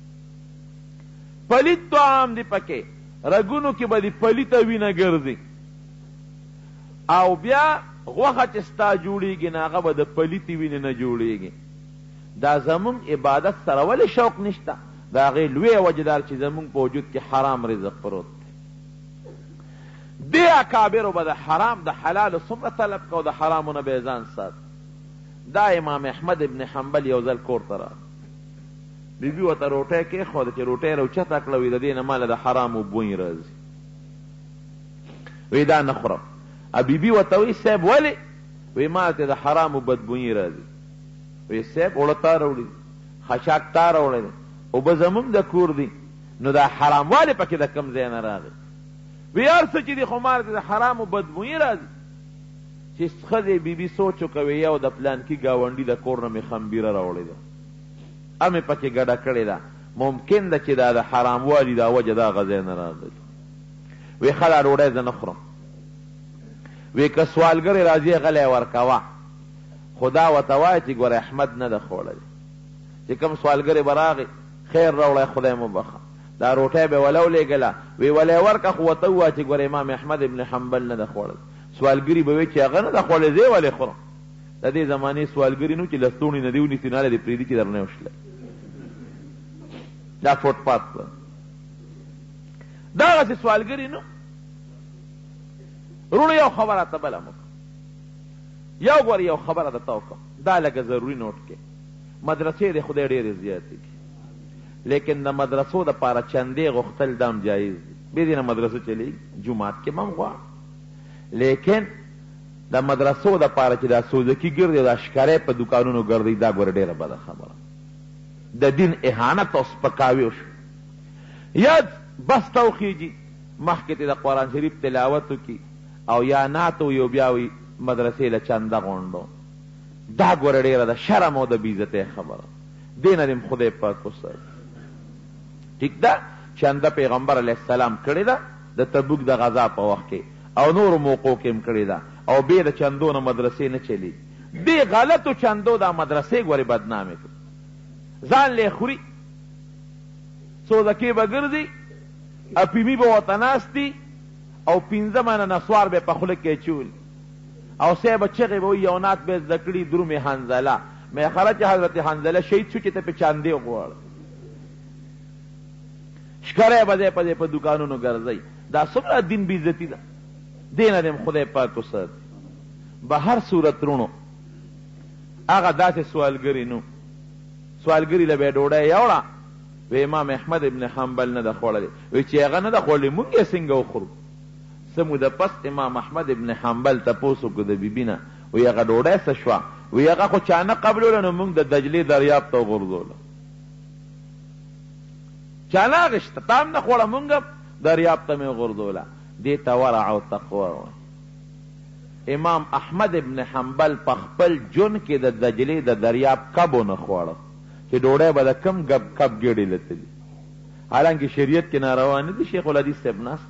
Speaker 1: پلیت طعام دی پکې رګونو کې به د پلیته وینه ګرځي او بیا غوښه چې ستا جوړېږي نو هغه به د پلیتې وینې نه جوړېږي. دا زمونږ عبادت سره ولې شوق نشته؟ د هغې لویه وجه دا چې زمونږ په وجود کې حرام رزق پروت دی. دې اکابرو به د حرام د حلالو څومره طلب کو د حرامو نه به یې ځان سات. دا امام احمد ابن حنبل یو ځل کور ته راغی، بیبي ورته روټۍ کېښوده چې روټۍ یې راوچته کړه وي د دې نه ماله د حرامو بوی راځي. وی دا نه خورم. بیبي ورته وی صاحب ولې؟ وی ما ته د حرامو بدبویي راځي. وی صاحب اوړه تا راوړي دي، خشاک تا راوړی دی، اوبه زمونږ د کور دي، نو دا حرام والې پکې د کوم ځای نه راغی؟ وی هر څه چې دي خو ما ته د حرامو بدبویي راځي. چې ښځې بیبي سوچ وکوي یو د پلانکي ګاونډي د کور نه مې خمبیره راوړې ده امې پکې ګډه کړې ده، ممکن ده چې دا د حراموالي دا وجه دا غځای نه راغلی. وی ښه دا ډوډۍ زه نه خورم. وی که سوالګرې راځي غلی ورکوه، خو دا ورته وایه چې ګوره احمد نه ده خوړلی. چې کوم سوالګرې به راغی خیر راوړی خدای مو بخه، دا روټۍ به وله ولېږله وی ولی ورکه خو ورته ووایه چې ګوره امام احمد ابن حنبل نه ده خوړلی. سوالګري به وی چې هغه نه ده خوړلی زه یې ولې خورم؟ د دې زمانې سوالګري نو چې لستوڼي نه دې ونیسي ناله دې پرېږدي چې در نه وشلی. دا فوټ پات دغسې سوالګري نو. وروڼو یو خبره ته بله مو یو ګوره یو خبره درته وکړم، دا لکه ضروري نوټ کې. مدرسې د خدای ډېرې زیاتې دي، لیکن د مدرسو دپاره چندې غوښتل دام جایز دي. بې دې نه مدرسه چلېږي، جومات کې هم غواړم، لیکن د مدرسو دپاره چې دا سوزکي ګرځي دا ښکاری په دوکانونو ګرځي دا ګوره ډېره بده خبره. د دین اهانت او سپکاوي وشو. یا بس ته وخېږي مخکې ته د قرآن شریف تلاوت وکړي او یا نعت ویو بیا وي مدرسې له چنده غونډو. دا ګوره ډېره د شرم او د بېعزتۍ خبره. دې نه دې خدای پاک وساتي. ټیک ده، چنده پیغمبر علیه السلام کړې ده د تبوک د غذا په وخت کې او نورو موقعو کې هم کړې ده او بې د چندو نه مدرسې نه چلی. دې غلطو چندو دا مدرسې ګورې بدنامې کړو. ځان لی خوري، سوزکې به ګرځي، اپیمي به ورته ناست دي او 15 منه نسوار به یې په خوله کې اچولي او صاحب چغې به وي یو نعت به زده کړي دروم حنظله میخره چې حضرت حنظله شهید شو چې ته پې چاندې غواړه ښکری به ځای په ځای په دوکانونو ګرځئ دا څومره دین بې عزتي ده دې نه دې خدای پاک وساتي به هر صورت رونو هغه داسې سوالګري نو سوالګري له به یې ډوډۍ یوړه وی امام احمد ابن حنبل نه ده خوړلې وی چې هغه نه ده خوړلې مونږ یې څنګه وخورو څه موده پس امام احمد ابن حنبل تپوس وکړو د بیبي نه وی هغه ډوډۍ څه شوه وی هغه خو چا نه قبلوله نو مونږ د دجلې دریاب ته وغورځوله چا نه اخېسته تا هم نه خوړه مونږ هم دریاب ته مې وغورځوله دې ته ورع او تقوا وایي امام احمد ابن حنبل په خپل جون کې د دجلې د دریاب کب ونه خوړه چې ډوډۍ به د کم کب ګېډې لتلي حالانکه شریعت کې ناروا نه دي شیخ الحدیث صاحب ناست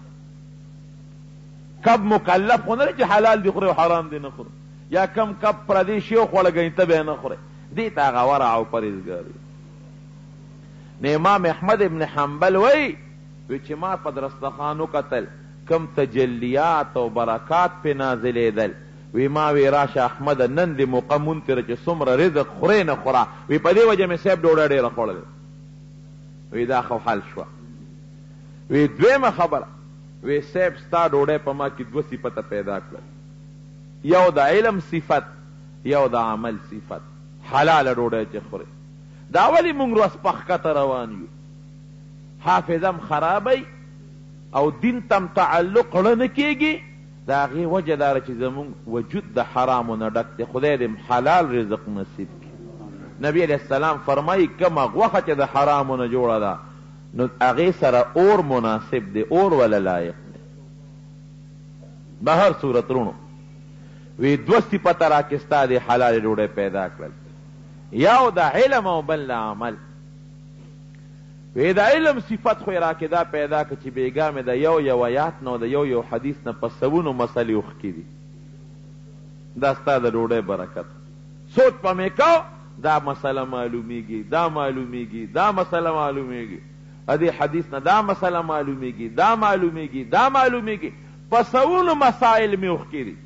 Speaker 1: کب مکلف خو نه دی چې حلال دی خوري او حرام دی نه خوري یا کم کب پردی شي وخوړه ګنې ته به یې نه خورې دې ته هغه ورع او پرهیزګاري نو امام احمد ابن حنبل وی چې ما په درستخان وکتل کم تجلیات او برکات پې نازلېدل وی ما وی راشه احمد نن دې موقع منتره چې څومره رزق خورې نه خوره وی په دې وجه مې صاحب ډوډۍ ډېره خوړلې وی دا خو حل شوه وی دویمه خبره وی صاحب ستا ډوډۍ په ما کې دوه صفته پیدا کړل یو د علم صفت یو د عمل صفت حلاله ډوډۍ چې خورې دا ولې مونږ روز پخکته روان یو حافظم خرابی او دین تم تعلق ړه کېږي د هغې وجه داره چې زمونږ وجود د حرامو نه ډک دی خدای دې حلال رزق نصیب کړي نبی علیه السلام فرمایي کومه غوښه چې د حرامو نه جوړه ده نو هغې سره اور مناسب دی اور ولا لایق دی به هر صورت رونو وی دوه صفته راکې ستا دې حلالې ډوډۍ پیدا کړل یو د علم او بل د عمل وی د علم صفت خو یې راکې دا پیدا که چې بېګا مې د یو آیات نه او د یو حدیث نه په سوونو مسلې اوښکي دي دا ستا د ډوډۍ برکت سوچ په مې کو دا مسله معلومیږي دا معلومیږي دا مسله معلومیږي دې حدیث نه دا مسله معلومیږي دا معلومیږي دا معلومیږي په سوونو مسائل مې اوښکي دي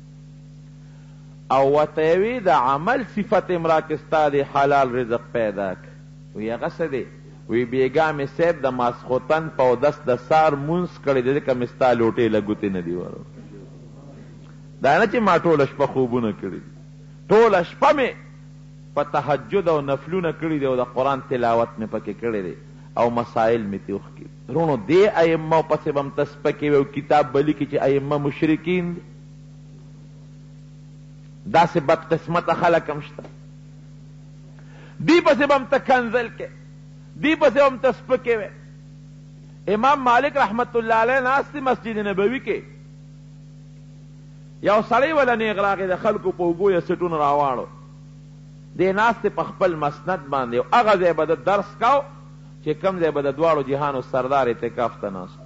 Speaker 1: او ورته یې وي د عمل صفت م راکې ستا د حلال رزق پیدا که وی هغه څه دی وی بیګا مې صاحب د ماسخوتن په اودس د سار مونځ کړی دی ځکه مې ستا لوټې له ګوتې نه دي ورو دا نه چې ما ټوله شپه خوبونه کړي دي ټوله شپه مې په تهجد او نفلونه کړي دي او د قرآن تلاوت مې پکې کړی دی او مسائل مې تې اوښکي رونو دې ائمه پسې به م ته سپکې وي او کتاب به لیکي چې ائمه مشرکین دي داسې بدقسمته خلک هم شته دی پسې به م ته کنزل کې دی پسې هم ته سپکې وی امام مالک رحمت الله علیه ناست دی مسجد نبوي کې یو سړی وله نیغ راغی د خلکو په اوږو یې سټونه راواړو دی ناست دی په خپل مسند باندې او هغه ځای به د درس کو چې کوم ځای به د دواړو جهانو سردار اعتکاف ته ناست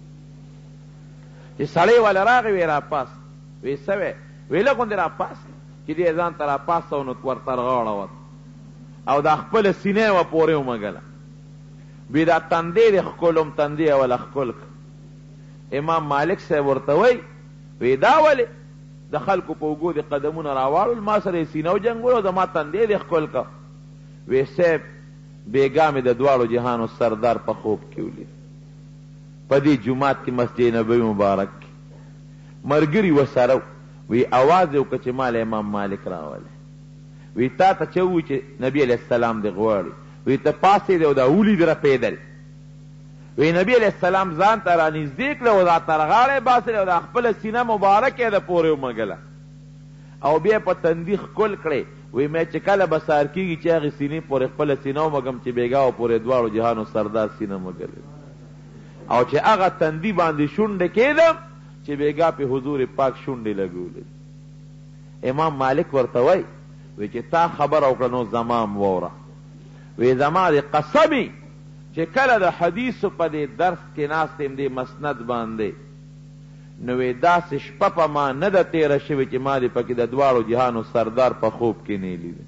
Speaker 1: چې سړی وله راغی وی راپاس وی څه وی وی لږ غوندې راپاس چې دی ځان ته راپاسه نو ورته رغاړه او دا خپله سینه یې پورې ومږله وی دا تندې دې ښکلم تندې یې وله ښکل امام مالک صاحب ورته وی وی دا ولې د خلکو په اوږو دې قدمونه راواړل ما سره یې سینه وجنګول او زما تندې دې ښکل که وی صاحب بېګا مې د دواړو جهانو سردار په خوب کې ولید په دې جومات کې مسجد نبوي مبارک کې ملګري ورسره وی اواز یې وکړه چې مال امام مالک راولی وی تا ته چې ووایي چې نبي علیه السلام دې غواړي وی ته پاسېدې او دا ولید رپېدل وی نبی علیه السلام ځان ته رانږدې کړه او دا ترغاړی باسلی او دا خپله سینه مبارک یې د پورې ومږله او بیا په تندي ښکل کړې وی مې چې کله به سهار کېږي چې هغې سینې پورې خپله سینه ومږم چې بېګا و پورې دواړو جهانو سردار سینه مږلې او چې هغه تندي باندې شونډې کېدم چې بېګا پې حضور پاک شونډې لګولې امام مالک ورته وی چې تا خبره وکړه نو زما هم واوره وی زما د قسمي چې کله د حدیثو په دې درس کې ناست یم دې مسند باندې نو وی داسې شپه په ما نه ده تېره شوې چې ما دې پکې د دواړو جهانو سردار په خوب کې نه لیدل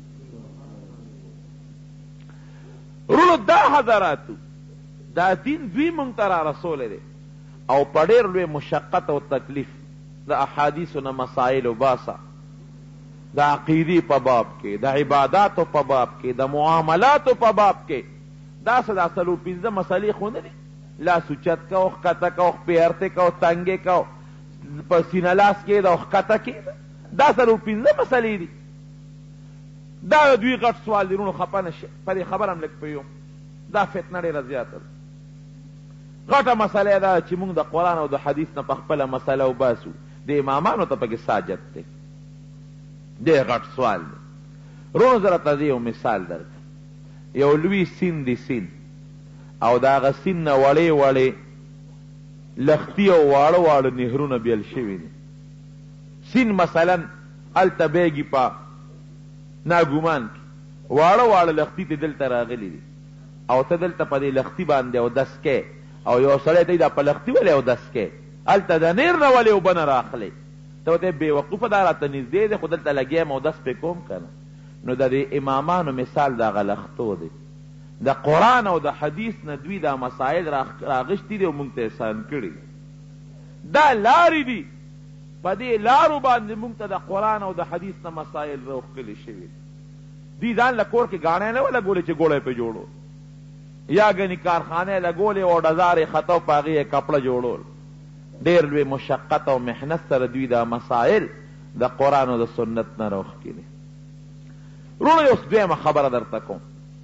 Speaker 1: ورونو دا حضراتو دا دین دوی مونږ ته را رسولی دی او په ډېر لوی مشقت او تکلیف د احادیثو نه مسائل وباسه، د عقیدې په باب کې، د عباداتو په باب کې، د معاملاتو په باب کې. دا څه دا څلور پنځه مسلې خو نه دي. لاس اوچت کو، ښکته کو، پیرته کو، تنګې کو، په سینه لاس کېده او ښکته کېده، دا څلور پنځه مسلې دي. دا د دوی غټ سوال دی. رونو خفه نه شي، په دې خبره هم لږ پوهېږم. دا فتنه ډېره زیاته ده. غټه مسله دا چې موږ د قرآن او د حدیث نه په خپله مسله وباسو، د امامانو ته پکې ساجت دی. ډېر غټ سوال دی. رونو زه راته یو مثال درکړم. یو لوی سیند دی، سیند، او د هغه سیند نه وړې وړې لښتي او واړه واړه نهرونه بیل شوي دي. سیند مثلا هلته بیږي په ناګومان کې، واړه واړه لښتي ته دلته راغلي دي، او ته دلته په دې لښتي باندې اودس کې، او یو سړی ته دا په لښتي ولې اودس کې، هلته د نیر نه ولې اوبه نه راخلې. ته ورته بېوقوفه دا راته نږدې دی، خو دلته لګیا یم اودس پې کوم که نه. نو د دې امامانو مثال د هغه لښتو دی. د قرآن او د حدیث نه دوی دا مسائل راغشتي دي او موږ ته احسان کړي. دا لارې دي، په دې لارو باندې موږ ته د قرآن او د حدیث نه مسائل راوښکلي شوي. دوی ځان له کور کې ګاڼی نه ولګولې چې ګوړی پې جوړول، یا ګنې کارخانې لګولې او ډزار یې خطه او په هغې یې کپړه جوړول. ډېر لوی مشقت او محنت سره دوی دا مسائل د قرآن او د سنت نه راوښکي دي. وروڼو اوس دویمه خبره درته کوم.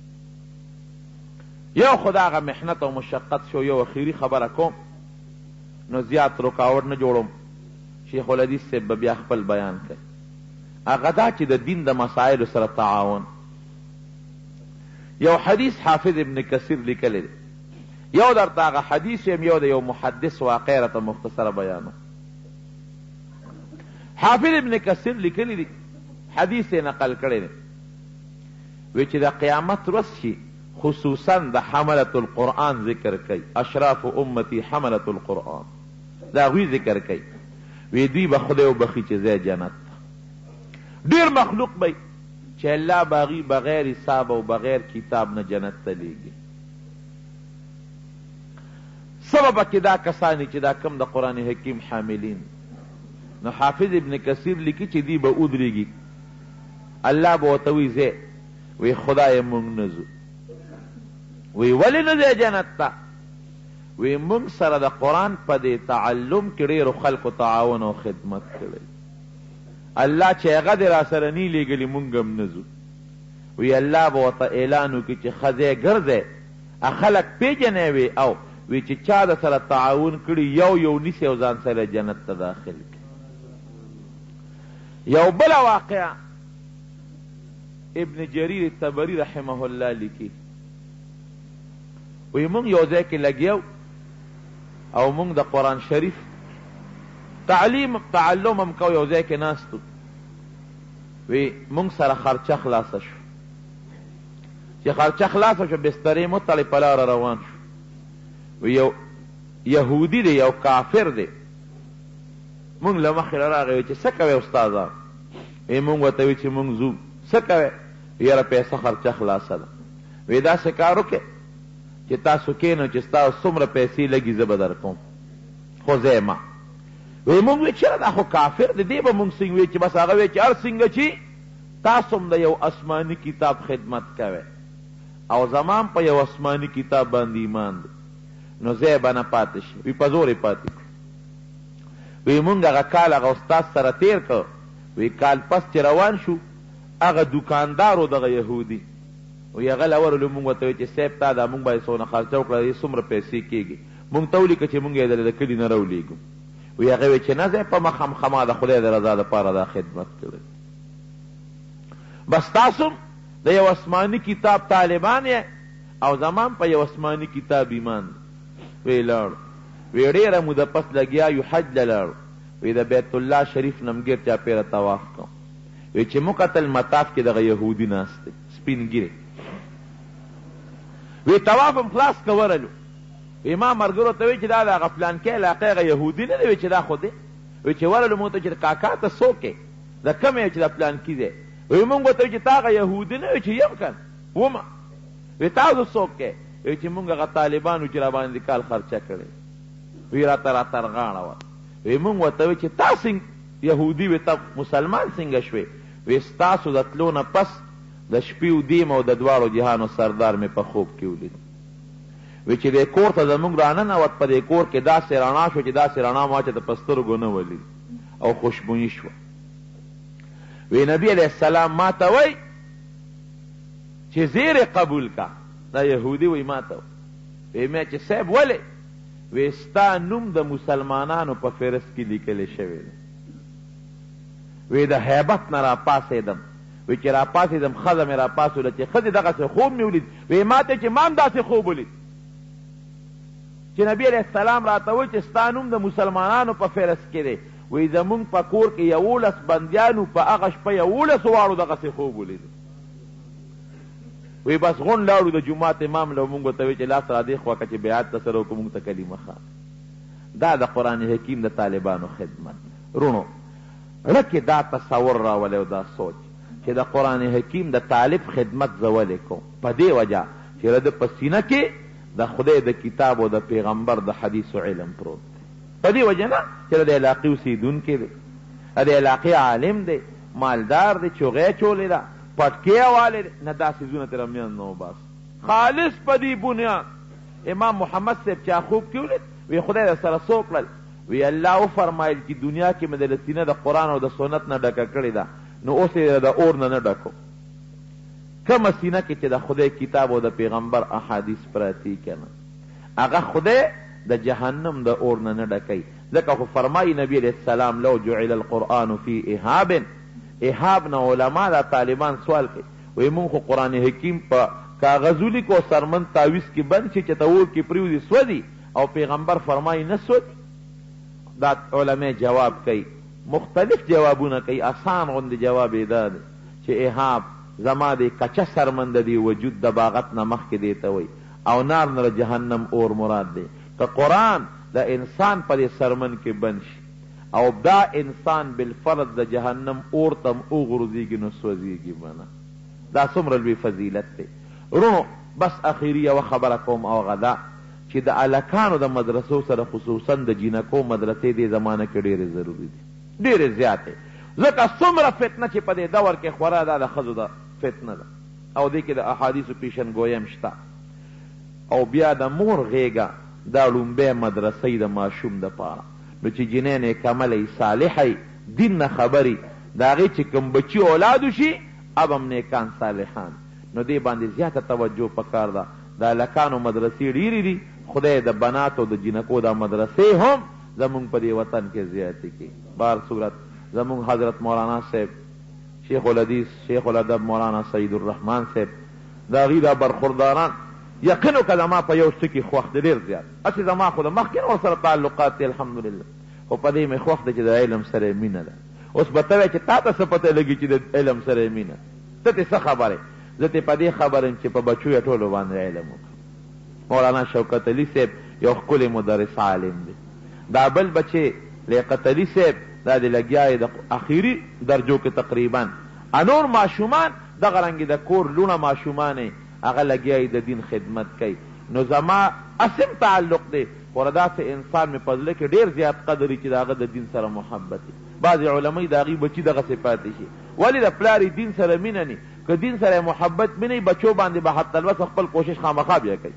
Speaker 1: یو خو د هغه محنت او مشقت شو، یو اخیري خبره کوم، نو زیات رکاوټ نه جوړوم. شیخ الحدیث صاحب به بیا خپل بیان کوي. هغه دا چې د دین د مسایلو سره تعاون. یو حدیث حافظ ابن کثیر لیکلی دی. یو درته هغه حدیث یم، یو د یو محدث واقع راته مختصره بیانو. حافظ ابن کثیر لیکلی دی، حدیث یې نقل کړی دی. وی چې د قیامت ورځ شي، خصوصا د حملة القرآن ذکر کوي، اشراف امتی حملة القرآن، دا هغوی ذکر کوي. وی دوی به خدای وبخي چې ځای جنت ته. ډېر مخلوق به چې الله باغي بغیر حساب او بغیر کتاب نه جنت ته لیږي. سبب کې دا کسانی چې دا کم د قرآن حکیم حاملین. نو حافظ ابن کثیر لیکي چې دی به ودرېږي، الله به ورته وایي ځې. وی خدای مونږ نه ځو. وی ولې نه ځې جنت ته؟ وی مونږ سره د قرآن په دې تعلم کې ډېرو خلکو تعاون او خدمت کړی. الله چې هغه دې را سره نی لیږلي مونږ هم نه ځو. وی الله به ورته اعلان وکړي چې ښځی ګرځئ، خلک پېژنی وي، او وی چې چا د سره تعاون کړي یو یو نیسي او ځان سره جنت ته داخل کړي. یو بله واقعه ابن جریر طبری رحمه الله لیکي. وی مونږ یو ځای کې لګیو او مونږ د قرآن شریف تعلم هم کو، یو ځای کې ناستو. وی مونږ سره خرچه خلاصه شو. چې خرچه خلاصه شو، بسترې مو تړې په لاره روان شو. وی یو یهودي دی، یو کافر دی، مونږ له مخې راغی. وی چې څه کوې استاده؟ وی مونږ ورته وی چې مونږ ځو. څه کوې؟ یاره پیسه خرچه خلاصه ده. وی داسې کار وکړې چې تاسو کینو چې ستاسو څومره پیسې لګي زه به درکوم، خو ځای ما. وی مونږ وی چېرې دا خو کافر دی، دی به مونږ څنګه وی چې بس هغه وی چې هر څنګه چې تاسو هم د یو آسماني کتاب خدمت کوئ او زمان په یو آسماني کتاب باندې ایمان دی، نو ځای به نه پاتې شي. وی په زور یې پاتې کړو. وی مونږ هغه کال هغه استاد سره تیر کړ. وی کال پس چې روان شو، هغه دوکاندارو دغه یهودي وی هغه لاورلو مونږ ورته وی چې صاحب تا دا مونږ باندې څونه خرچه وکړه، څومره پیسې کېږي؟ مونږ ته ولیکه چې مونږ یې د کلي نه راولېږو. وی هغه وی چې نه ځای په مخامخما د خدای د رضا دپاره دا خدمت کړی. بس تاسو د یو آسماني کتاب طالبان یې او زمان په یو آسماني کتاب ایمان. وی لاړو. وی ډېره موده پس لګیا یو حج له لاړو. وی د بیت الله شریف نمګیر چاپېره طواف کوم. وی چې مو کتل مطاف کې دغه یهودي ناست دی، سپین ګیرې. وی طواف هم خلاص که ورلو. وی ما ملګرو ته وی چې دا د هغه فلانکۍ علاقې هغه یهودي نه دی؟ وی چې دا خو دی. وی چې ورلو مونږ ته چې کاکا ته څوک یې؟ د کوم یې چې د فلانکي دی؟ وی مونږ ورته وی چې تا هغه یهودي نه؟ وی چې یم که ومه. وی تاسو څوک یې؟ وی چې مونږ هغه طالبانو چې را باندې کال خرچه کړی. وی راته راترغاړه وه. وی مونږ ورته وی چې تا څنګه یهودي وی ته مسلمان څنګه شوې؟ وی ستاسو د تلو نه پس د شپې و دیم او د دواړو جهانو سردار مې په خوب کې ولید. وی چې دې کور ته زمونږ راننوت، په دې کور کې داسې رڼا شو چې داسې رڼا ما چې د په سترګو نه ولید او خوشبویي شوه. وی نبی علیہ السلام ما ته وی چې زیر قبول کا. دا یهودي وی ما ته وی مې چې صاحب ولې؟ وی ستا نوم د مسلمانانو په فهرست کې لیکلی شوی دی. وی د هیبت نه راپاڅېدم، وی چې راپاڅېدم ښځه مې راپاڅوله چې ښځې دغسې خوب مې ولید. وی ما ته چې ما هم داسې خوب ولید چې نبي علیه السلام راته وی چې ستا نوم د مسلمانانو په فهرست کې دی. وی زمونږ په کور کې 11 بندیانو په هغه شپه 11 واړو دغسې خوب ولید. وی بس غون لاړو د جومات امام له مونږ ته وی چې لاس را دې خوا که چې بیعت ته سره وکړو مونږ ته کلمه ښه. دا د قرآن حکیم د طالبانو خدمت. رونو ړکې دا تصور راولی او دا سوچ چې د قرآن حکیم د طالب خدمت زه ولې کوم؟ په دې وجه چې د په سینه کې د خدای د کتاب او د پیغمبر د حدیث علم پروت دی. په دې وجه نه چې د علاقې اوسېدونکی دی، د علاقې عالم دی، مالدار دی، چوغۍ چولې ده، پټکې والی دی، نه دا څیزونه ترې میان نه وباس. خالص په دې بنیاد امام محمد صاحب چا خوب کې ولید؟ وی خدای در سره څه وکړل؟ وی الله وفرمایل چې دنیا کې مې د سینه د قرآن او د سنت نه ډکه کړې ده، نو اوس یې د اور نه ډکو. کومه سینه کې چې د خدای کتاب او د پیغمبر احادیث پراتی که نه، هغه خدای د جهنم د اور نه ډکوي. ځکه خو فرمایي نبی علیه السلام لو جعل القرآن فی احاب، احاب نه علما دا طالبان سوال کوي، وی مونږ خو قرآن حکیم په کاغذو لیکو سرمن تعویز کې بند شي چې ته اور کې پرېوځي سودي، او پیغمبر فرمایي نه سودي. دا علما جواب کوي، مختلف جوابونه کوي. آسان غوندې جواب یې دا دی چې احاب زما د کچه سرمن د دې وجود د باغت نه مخکې دی ته وی، او نار نه جهنم اور مراد دی. که قرآن د انسان په دې سرمن کې بند شي او دا انسان بالفرض د جهنم اور تم وغورځېږي نو سوځېږي بنه. دا څومره لوی فضیلت دی. رونو بس اخیری یوه خبره کوم او هغه ده چې د الکانو د مدرسو سره خصوصا د جینکو مدرسې دې زمانه کې ډېرې ضروري دي، ډېرې زیاتې. ځکه څومره فتنه چې په دې دور کې خورا دا د ښځو د فتنه ده، او دې کې د احادیثو پیشنګویي هم شته. او بیا د مور غېږه دا لومبۍ مدرسې د ماشوم دپاره، نو چې جنۍ نیکعمله صالحه دین نه خبري، د هغې چې کوم بچي اولادو شي اب هم نیکان صالحان، نو دې باندې زیاته توجه پکار ده. د هلکانو مدرسې ډېرې دي، خدای د بناتو د جنکو دا مدرسې هم زمونږ په دې وطن کې زیاتې کړي. بهر صورت زمونږ حضرت مولانا صاحب شیخ الحدیث شیخ الادب مولانا سید الرحمن صاحب د هغې دا برخورداران یقین وکړه زما په یو څه کې خوښ دی ډېر زیات. هسې زما خو د مخکې نه ورسره تعلقات دي الحمدلله، خو په دې مې خوښ دی چې د علم سره یې مینه ده. اوس به ته وایې چې تا ته څه پته لګي چې د علم سره یې مینه، ته ترې څه خبرې؟ زه ترې په دې خبر یم چې په بچو یې ټولو باندې علم وکړه. مولانا شوکت علي صاحب یو ښکلی مدرس عالم دی. دا بل بچې لیاقت علي صاحب دا د لګیا د اخیري درجو کې تقریبا. انور ماشومان دغه رنګې د کور لوڼه ماشومان هغه لګیا د دین خدمت کوي. نو زما اسم تعلق دی، خو داسې انسان مې په زړه کې ډېر زیات قدر چې د هغه د دین سره محبت وي. بعضې علمای د هغې بچي دغسې پاتې شي، ولې د پلار دین سره مینه نی، که دین سره محبت مینه بچو باندې به حتی الوسه خپل کوشش خامخا بیا کوي.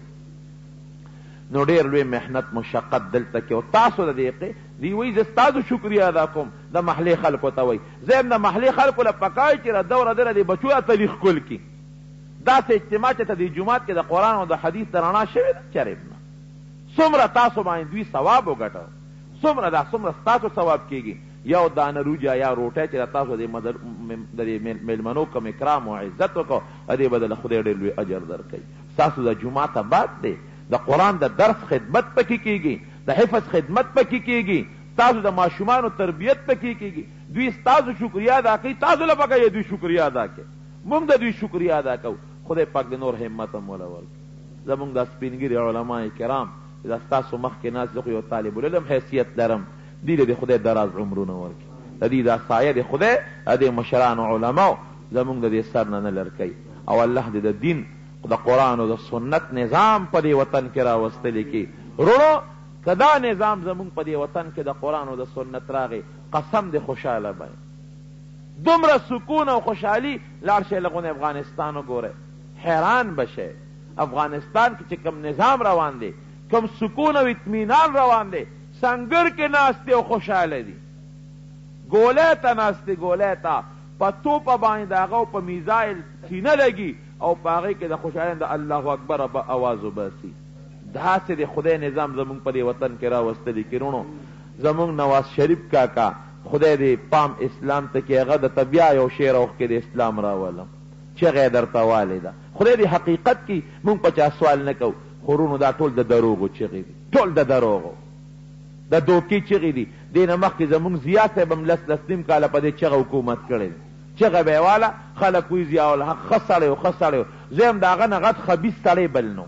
Speaker 1: نو ډېر لوی محنت مشقت دلته کې. او تاسو د دې دی وایي زه ستاسو شکریه ادا کوم د محلې خلکو ته وایي، زه هم د محلې خلکو له پکای چې دوره دره د بچو اتلي ښکل کړي. داسې اجتماع چې ته د جومات کې د قرآن او د حدیث د رڼا شوې ده چرېب نه. څومره تاسو باندې دوی ثواب وګټه، څومره دا څومره ستاسو ثواب کېږي. یو دانه روجه یا روټۍ چې تاسو د میلمنو کوم اکرام او عزت وکړو، دې بدله خدای ډېر لوی اجر درکوي. ستاسو د جومات آباد دی، د قرآن د درس خدمت پکې کېږي، د حفظ خدمت پکې کېږي، تاسو د ماشومانو تربیت پکې کېږي. دوی ستاسو شکریه ادا کوي، تاسو له پکې دوی شکریه ادا کوي، موږ د دوی شکریه ادا کوو. خدای پاک د نور همت هم وله ورکړي. زمونږ د سپینګیري علما کرام دا ستاسو مخکې ناست، زه خو یو طالب العلم حیثیت لرم، دې د خدای دراز عمرونه ورکړي، د دې دا سایه د خدای د مشرانو علماو زمونږ د دې سر نه لر کوي. او الله دې د دین د قرآن او د سنت نظام په دې وطن کې راوستلی کړي. رونو که دا نظام زمونږ په دې وطن کې د قرآن او د سنت راغی قسم دې خوشحاله به دومره سکون او خوشحالي لاړ شئ لغونې افغانستان وګورئ حیران به شئ افغانستان کې چې کوم نظام روان دی کوم سکون او اطمینان روان دی سنگر کې ناست او خوشحاله دي ګولۍ ته ناست دی ګولۍ ته په توپه باندې د هغه په میزایل سینه لګي او په هغې کې د خوشحالۍ د الله اکبر به اواز وباسي داسې د خدای نظام زمونږ په دې وطن کې راوستلی کېرونو زمونږ نواز شریف کاکا خدای دې پام اسلام ته کې هغه د بیا یو شعر اوښکې د اسلام راولم چغې یې درته والې ده خدای دې حقیقت کې مونږ په چا سوال نه کوو خورونو دا ټول د دروغو چغې دي ټول د دروغو د دوکې چغې دي دې نه مخکې زمونږ ضیا صاحب هم لس نیم کاله په دې چغه حکومت کړی دی چغه به یې واله خلک وایي ضیاءالحق ښه سړی و ښه سړی و زه هم د هغه نه غټ خبیث سړی بل نو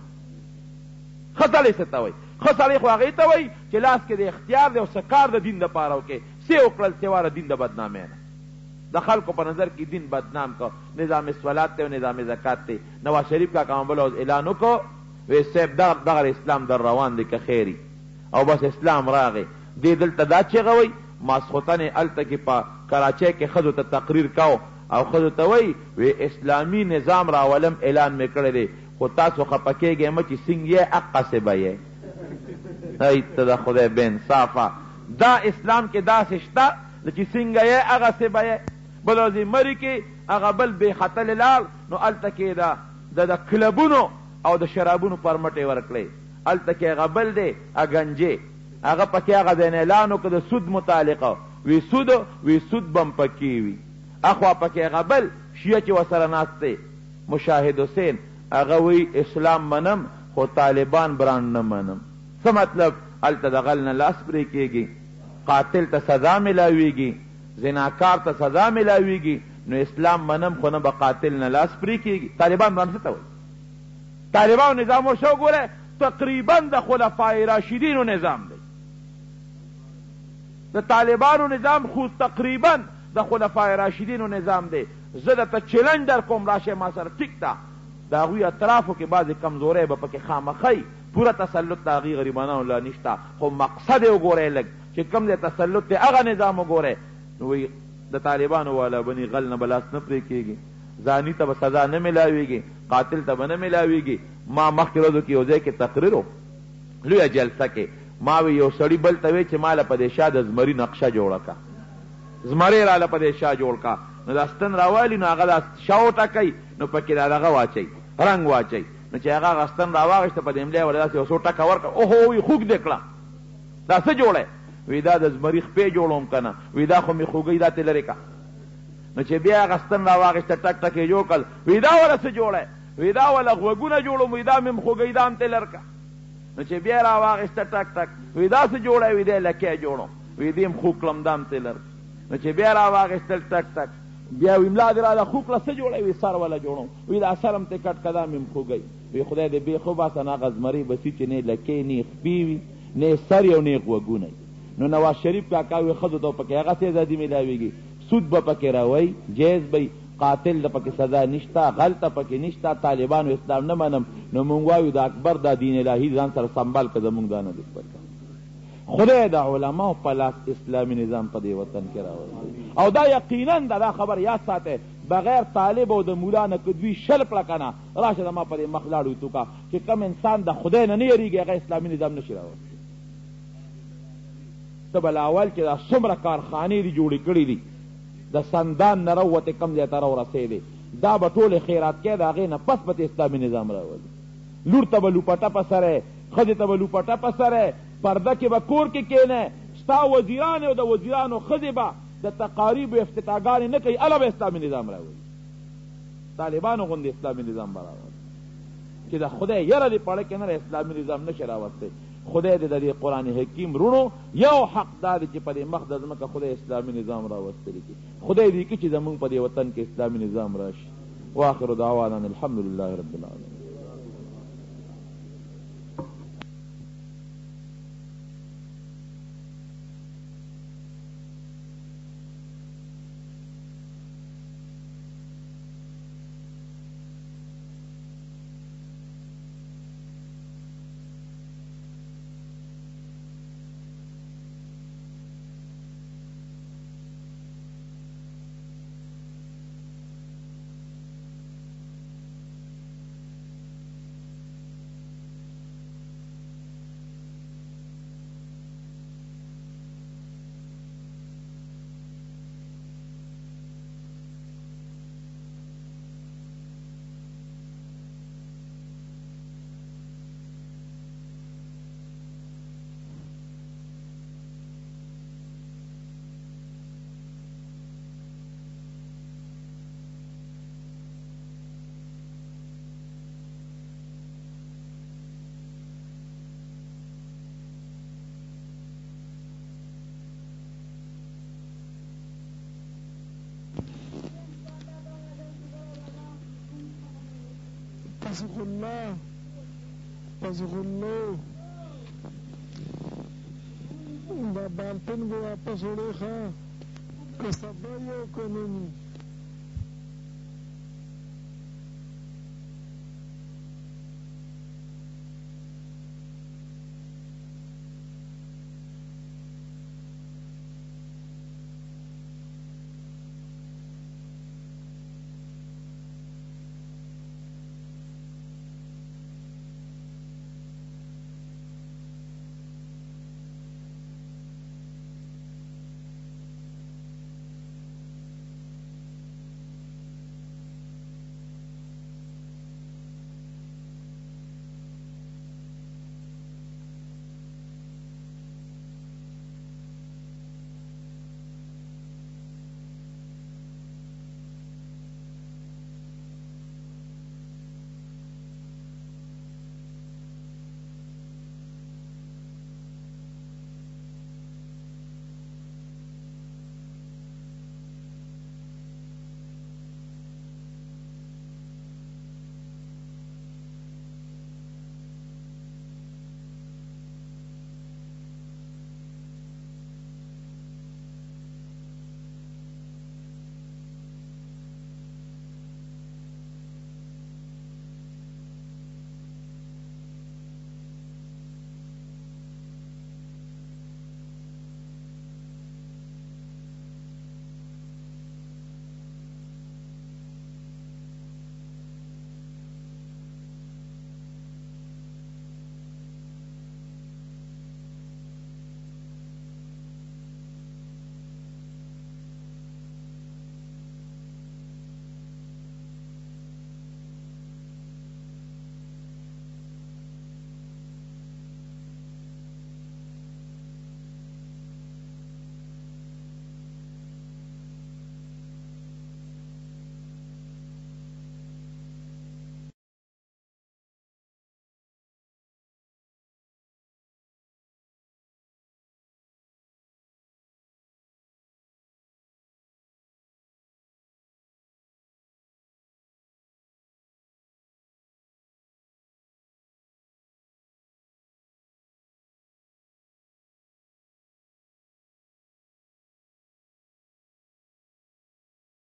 Speaker 1: ښه سړی څه ته وایي ښه سړی خو هغې ته وایي چې لاس کې د اختیار دی او څه کار د دین دپاره وکړې څه یې وکړل سوا د دین د بدنامۍ نه د خلکو په نظر کې دین بدنام کو نظام صلات دی او نظام زکات دی نواز شریف کاکا هم بل اعلان وکړو وی صاحب دغه اسلام در روان دی که خیري او بس اسلام راغی دې دلته دا چغه وایي ماسخوتن یې هلته کې په کراچۍ کې ښځو ته تقریر کو او ښځو ته وایي وی اسلامي نظام راولم اعلان مې کړی دی خو تاسو خفه کېږئ مه چې څنګ یې اقسې به یې ای ته د خدای بې انصافه دا اسلام کې داسې شته چې څنګه یې هغسې به یې بل ورځې مري کې هغه بل بې ختلې لاړ نو هلته کې د کلبونو او د شرابونو پرمټ یې ورکړی هلته کې هغه بل دی اګنجې هغه پکې هغه ځای نه اعلان وکړه د سود متعلقه وی سود به هم پکې وي اخوا پکې هغه بل شیعه چې ورسره ناست دی مشاهد حسین هغه وی اسلام منم خو طالبان برانډ نه منم څه مطلب هلته د غل نه لاس پرې کېږي قاتل ته سزا ملاویږي زناکار ته سزا ملاویږي نو اسلام منم خو نه به قاتل نه لاس پرې کېږي طالبان برانډ څه ته وایي طالبانو نظام ورشه وګوره تقریبا د خلفای راشدینو نظام دی د طالبانو نظام خو تقریبا د خلفای راشدینو نظام دی زه درته چلنج در کوم راشئ ما سره ټیک ده د هغوی اطرافو کې بعضې کمزوری به پکې خامخی پوره تسلط د هغې غریبانانو لا نشته خو مقصد یې وګورئ لږ چې کوم دی تسلط دی هغه نظام وګورئ نو وایي د طالبانو والا بني غل نه به لاس نه پرې کېږي زانی ته به سزا نه ملاویږي قاتل ته به نه ملاویږي ما مخکې ورځو کې یو ځای کې تقریر و لویه جلسه کې ما وی یو سړي بل ته وی چې ما له په دې شا د زمري نقشه جوړه که زمری راله په دې شا جوړ که نو دا ستن راوالي نو هغه دا شا وټکئ نو پکې دا دغه واچئ رنګ واچئ نو چې هغه ستن راواغېسته په دې املا یې ورله داسې یو څو ټکه ورکړه اوهو وی خوږ دې کړه دا څه جوړی وی دا د زمري خپې جوړوم که نه وی دا خو مې خوږی دا تې لرې که نو چې بیا هغه ستن راواغېسته ټک ټک یې جوړ کړل وی دا وله څه جوړی وی دا وله غوږونه جوړوم وی دا مې هم خوږی دا هم تې لر که نو چې بیا راواغېسته ټک ټک وی دا څه جوړی وی دی لکۍ جوړوم وی دې هم خوږ کړم دا هم تې لر نو چې بیا راواغېستل ټک ټک بیا وی ملا دې راله خوږ کړه څه جوړی وی سر وله جوړوم وی دا سر هم تې کټ که دا مې هم خوږی وی خدای دې بې خو باسه نه هغه زمرۍ بسي چې نه لکۍ نه خپې وي نه سر یو نه غوږونه نو نواز شریف کاکا وی ښځو ته پکې هغسې ازادي میلاویږي سود به پکې راوی جیز به قاتل ته پکې سزا نشته غل ته پکې نشته طالبانو اسلام نه منم نو مونږ وایو د اکبر دا دین الهي ځان سره سنبال که زمونږ دا نه دی خدای د علماو په لاس اسلامي نظام په دې وطن کې راوړي او دا یقینا دا خبر یاد ساتئ بغیر طالب او د مولا نه که دوی شل کړه که نه راشه زما په دې مخ لاړ وتوکه چې کوم انسان د خدای نه نه یېرېږي هغه اسلامي نظام نشي راوړی ته به اول چې دا څومره کارخانې دي جوړې کړي دي د سندان نه راووتې کوم ځای ته راورسېدې دا به ټولې خیرات کې د هغې نه پس به اسلامي نظام راولي لور ته به لوپټه په سره ښځې ته به لوپټه په سره پرده کې به کور کې کښېنی ستا وزیران او د وزیرانو ښځې به د تقاریب و افتتاحګانې نه کوي هله به اسلامي نظام راولي طالبانو غوندې اسلامي نظام به راولي چې د خدای یره دې پړه کې نه اسلامي نظام نشي راوستی خدای دې د دې قرآن حکیم رونو یو حق دا دی چې په دې مخ د ځمکه خدای اسلامي نظام راوستلی کړي خدای دې کړي چې زمونږ په دې وطن کې اسلامي نظام راشي واخر دعوانا الحمد لله رب العالمین
Speaker 2: پس غلا پس غلو دا بالپن کو واپس اڑے خواہ که سبا یو کنن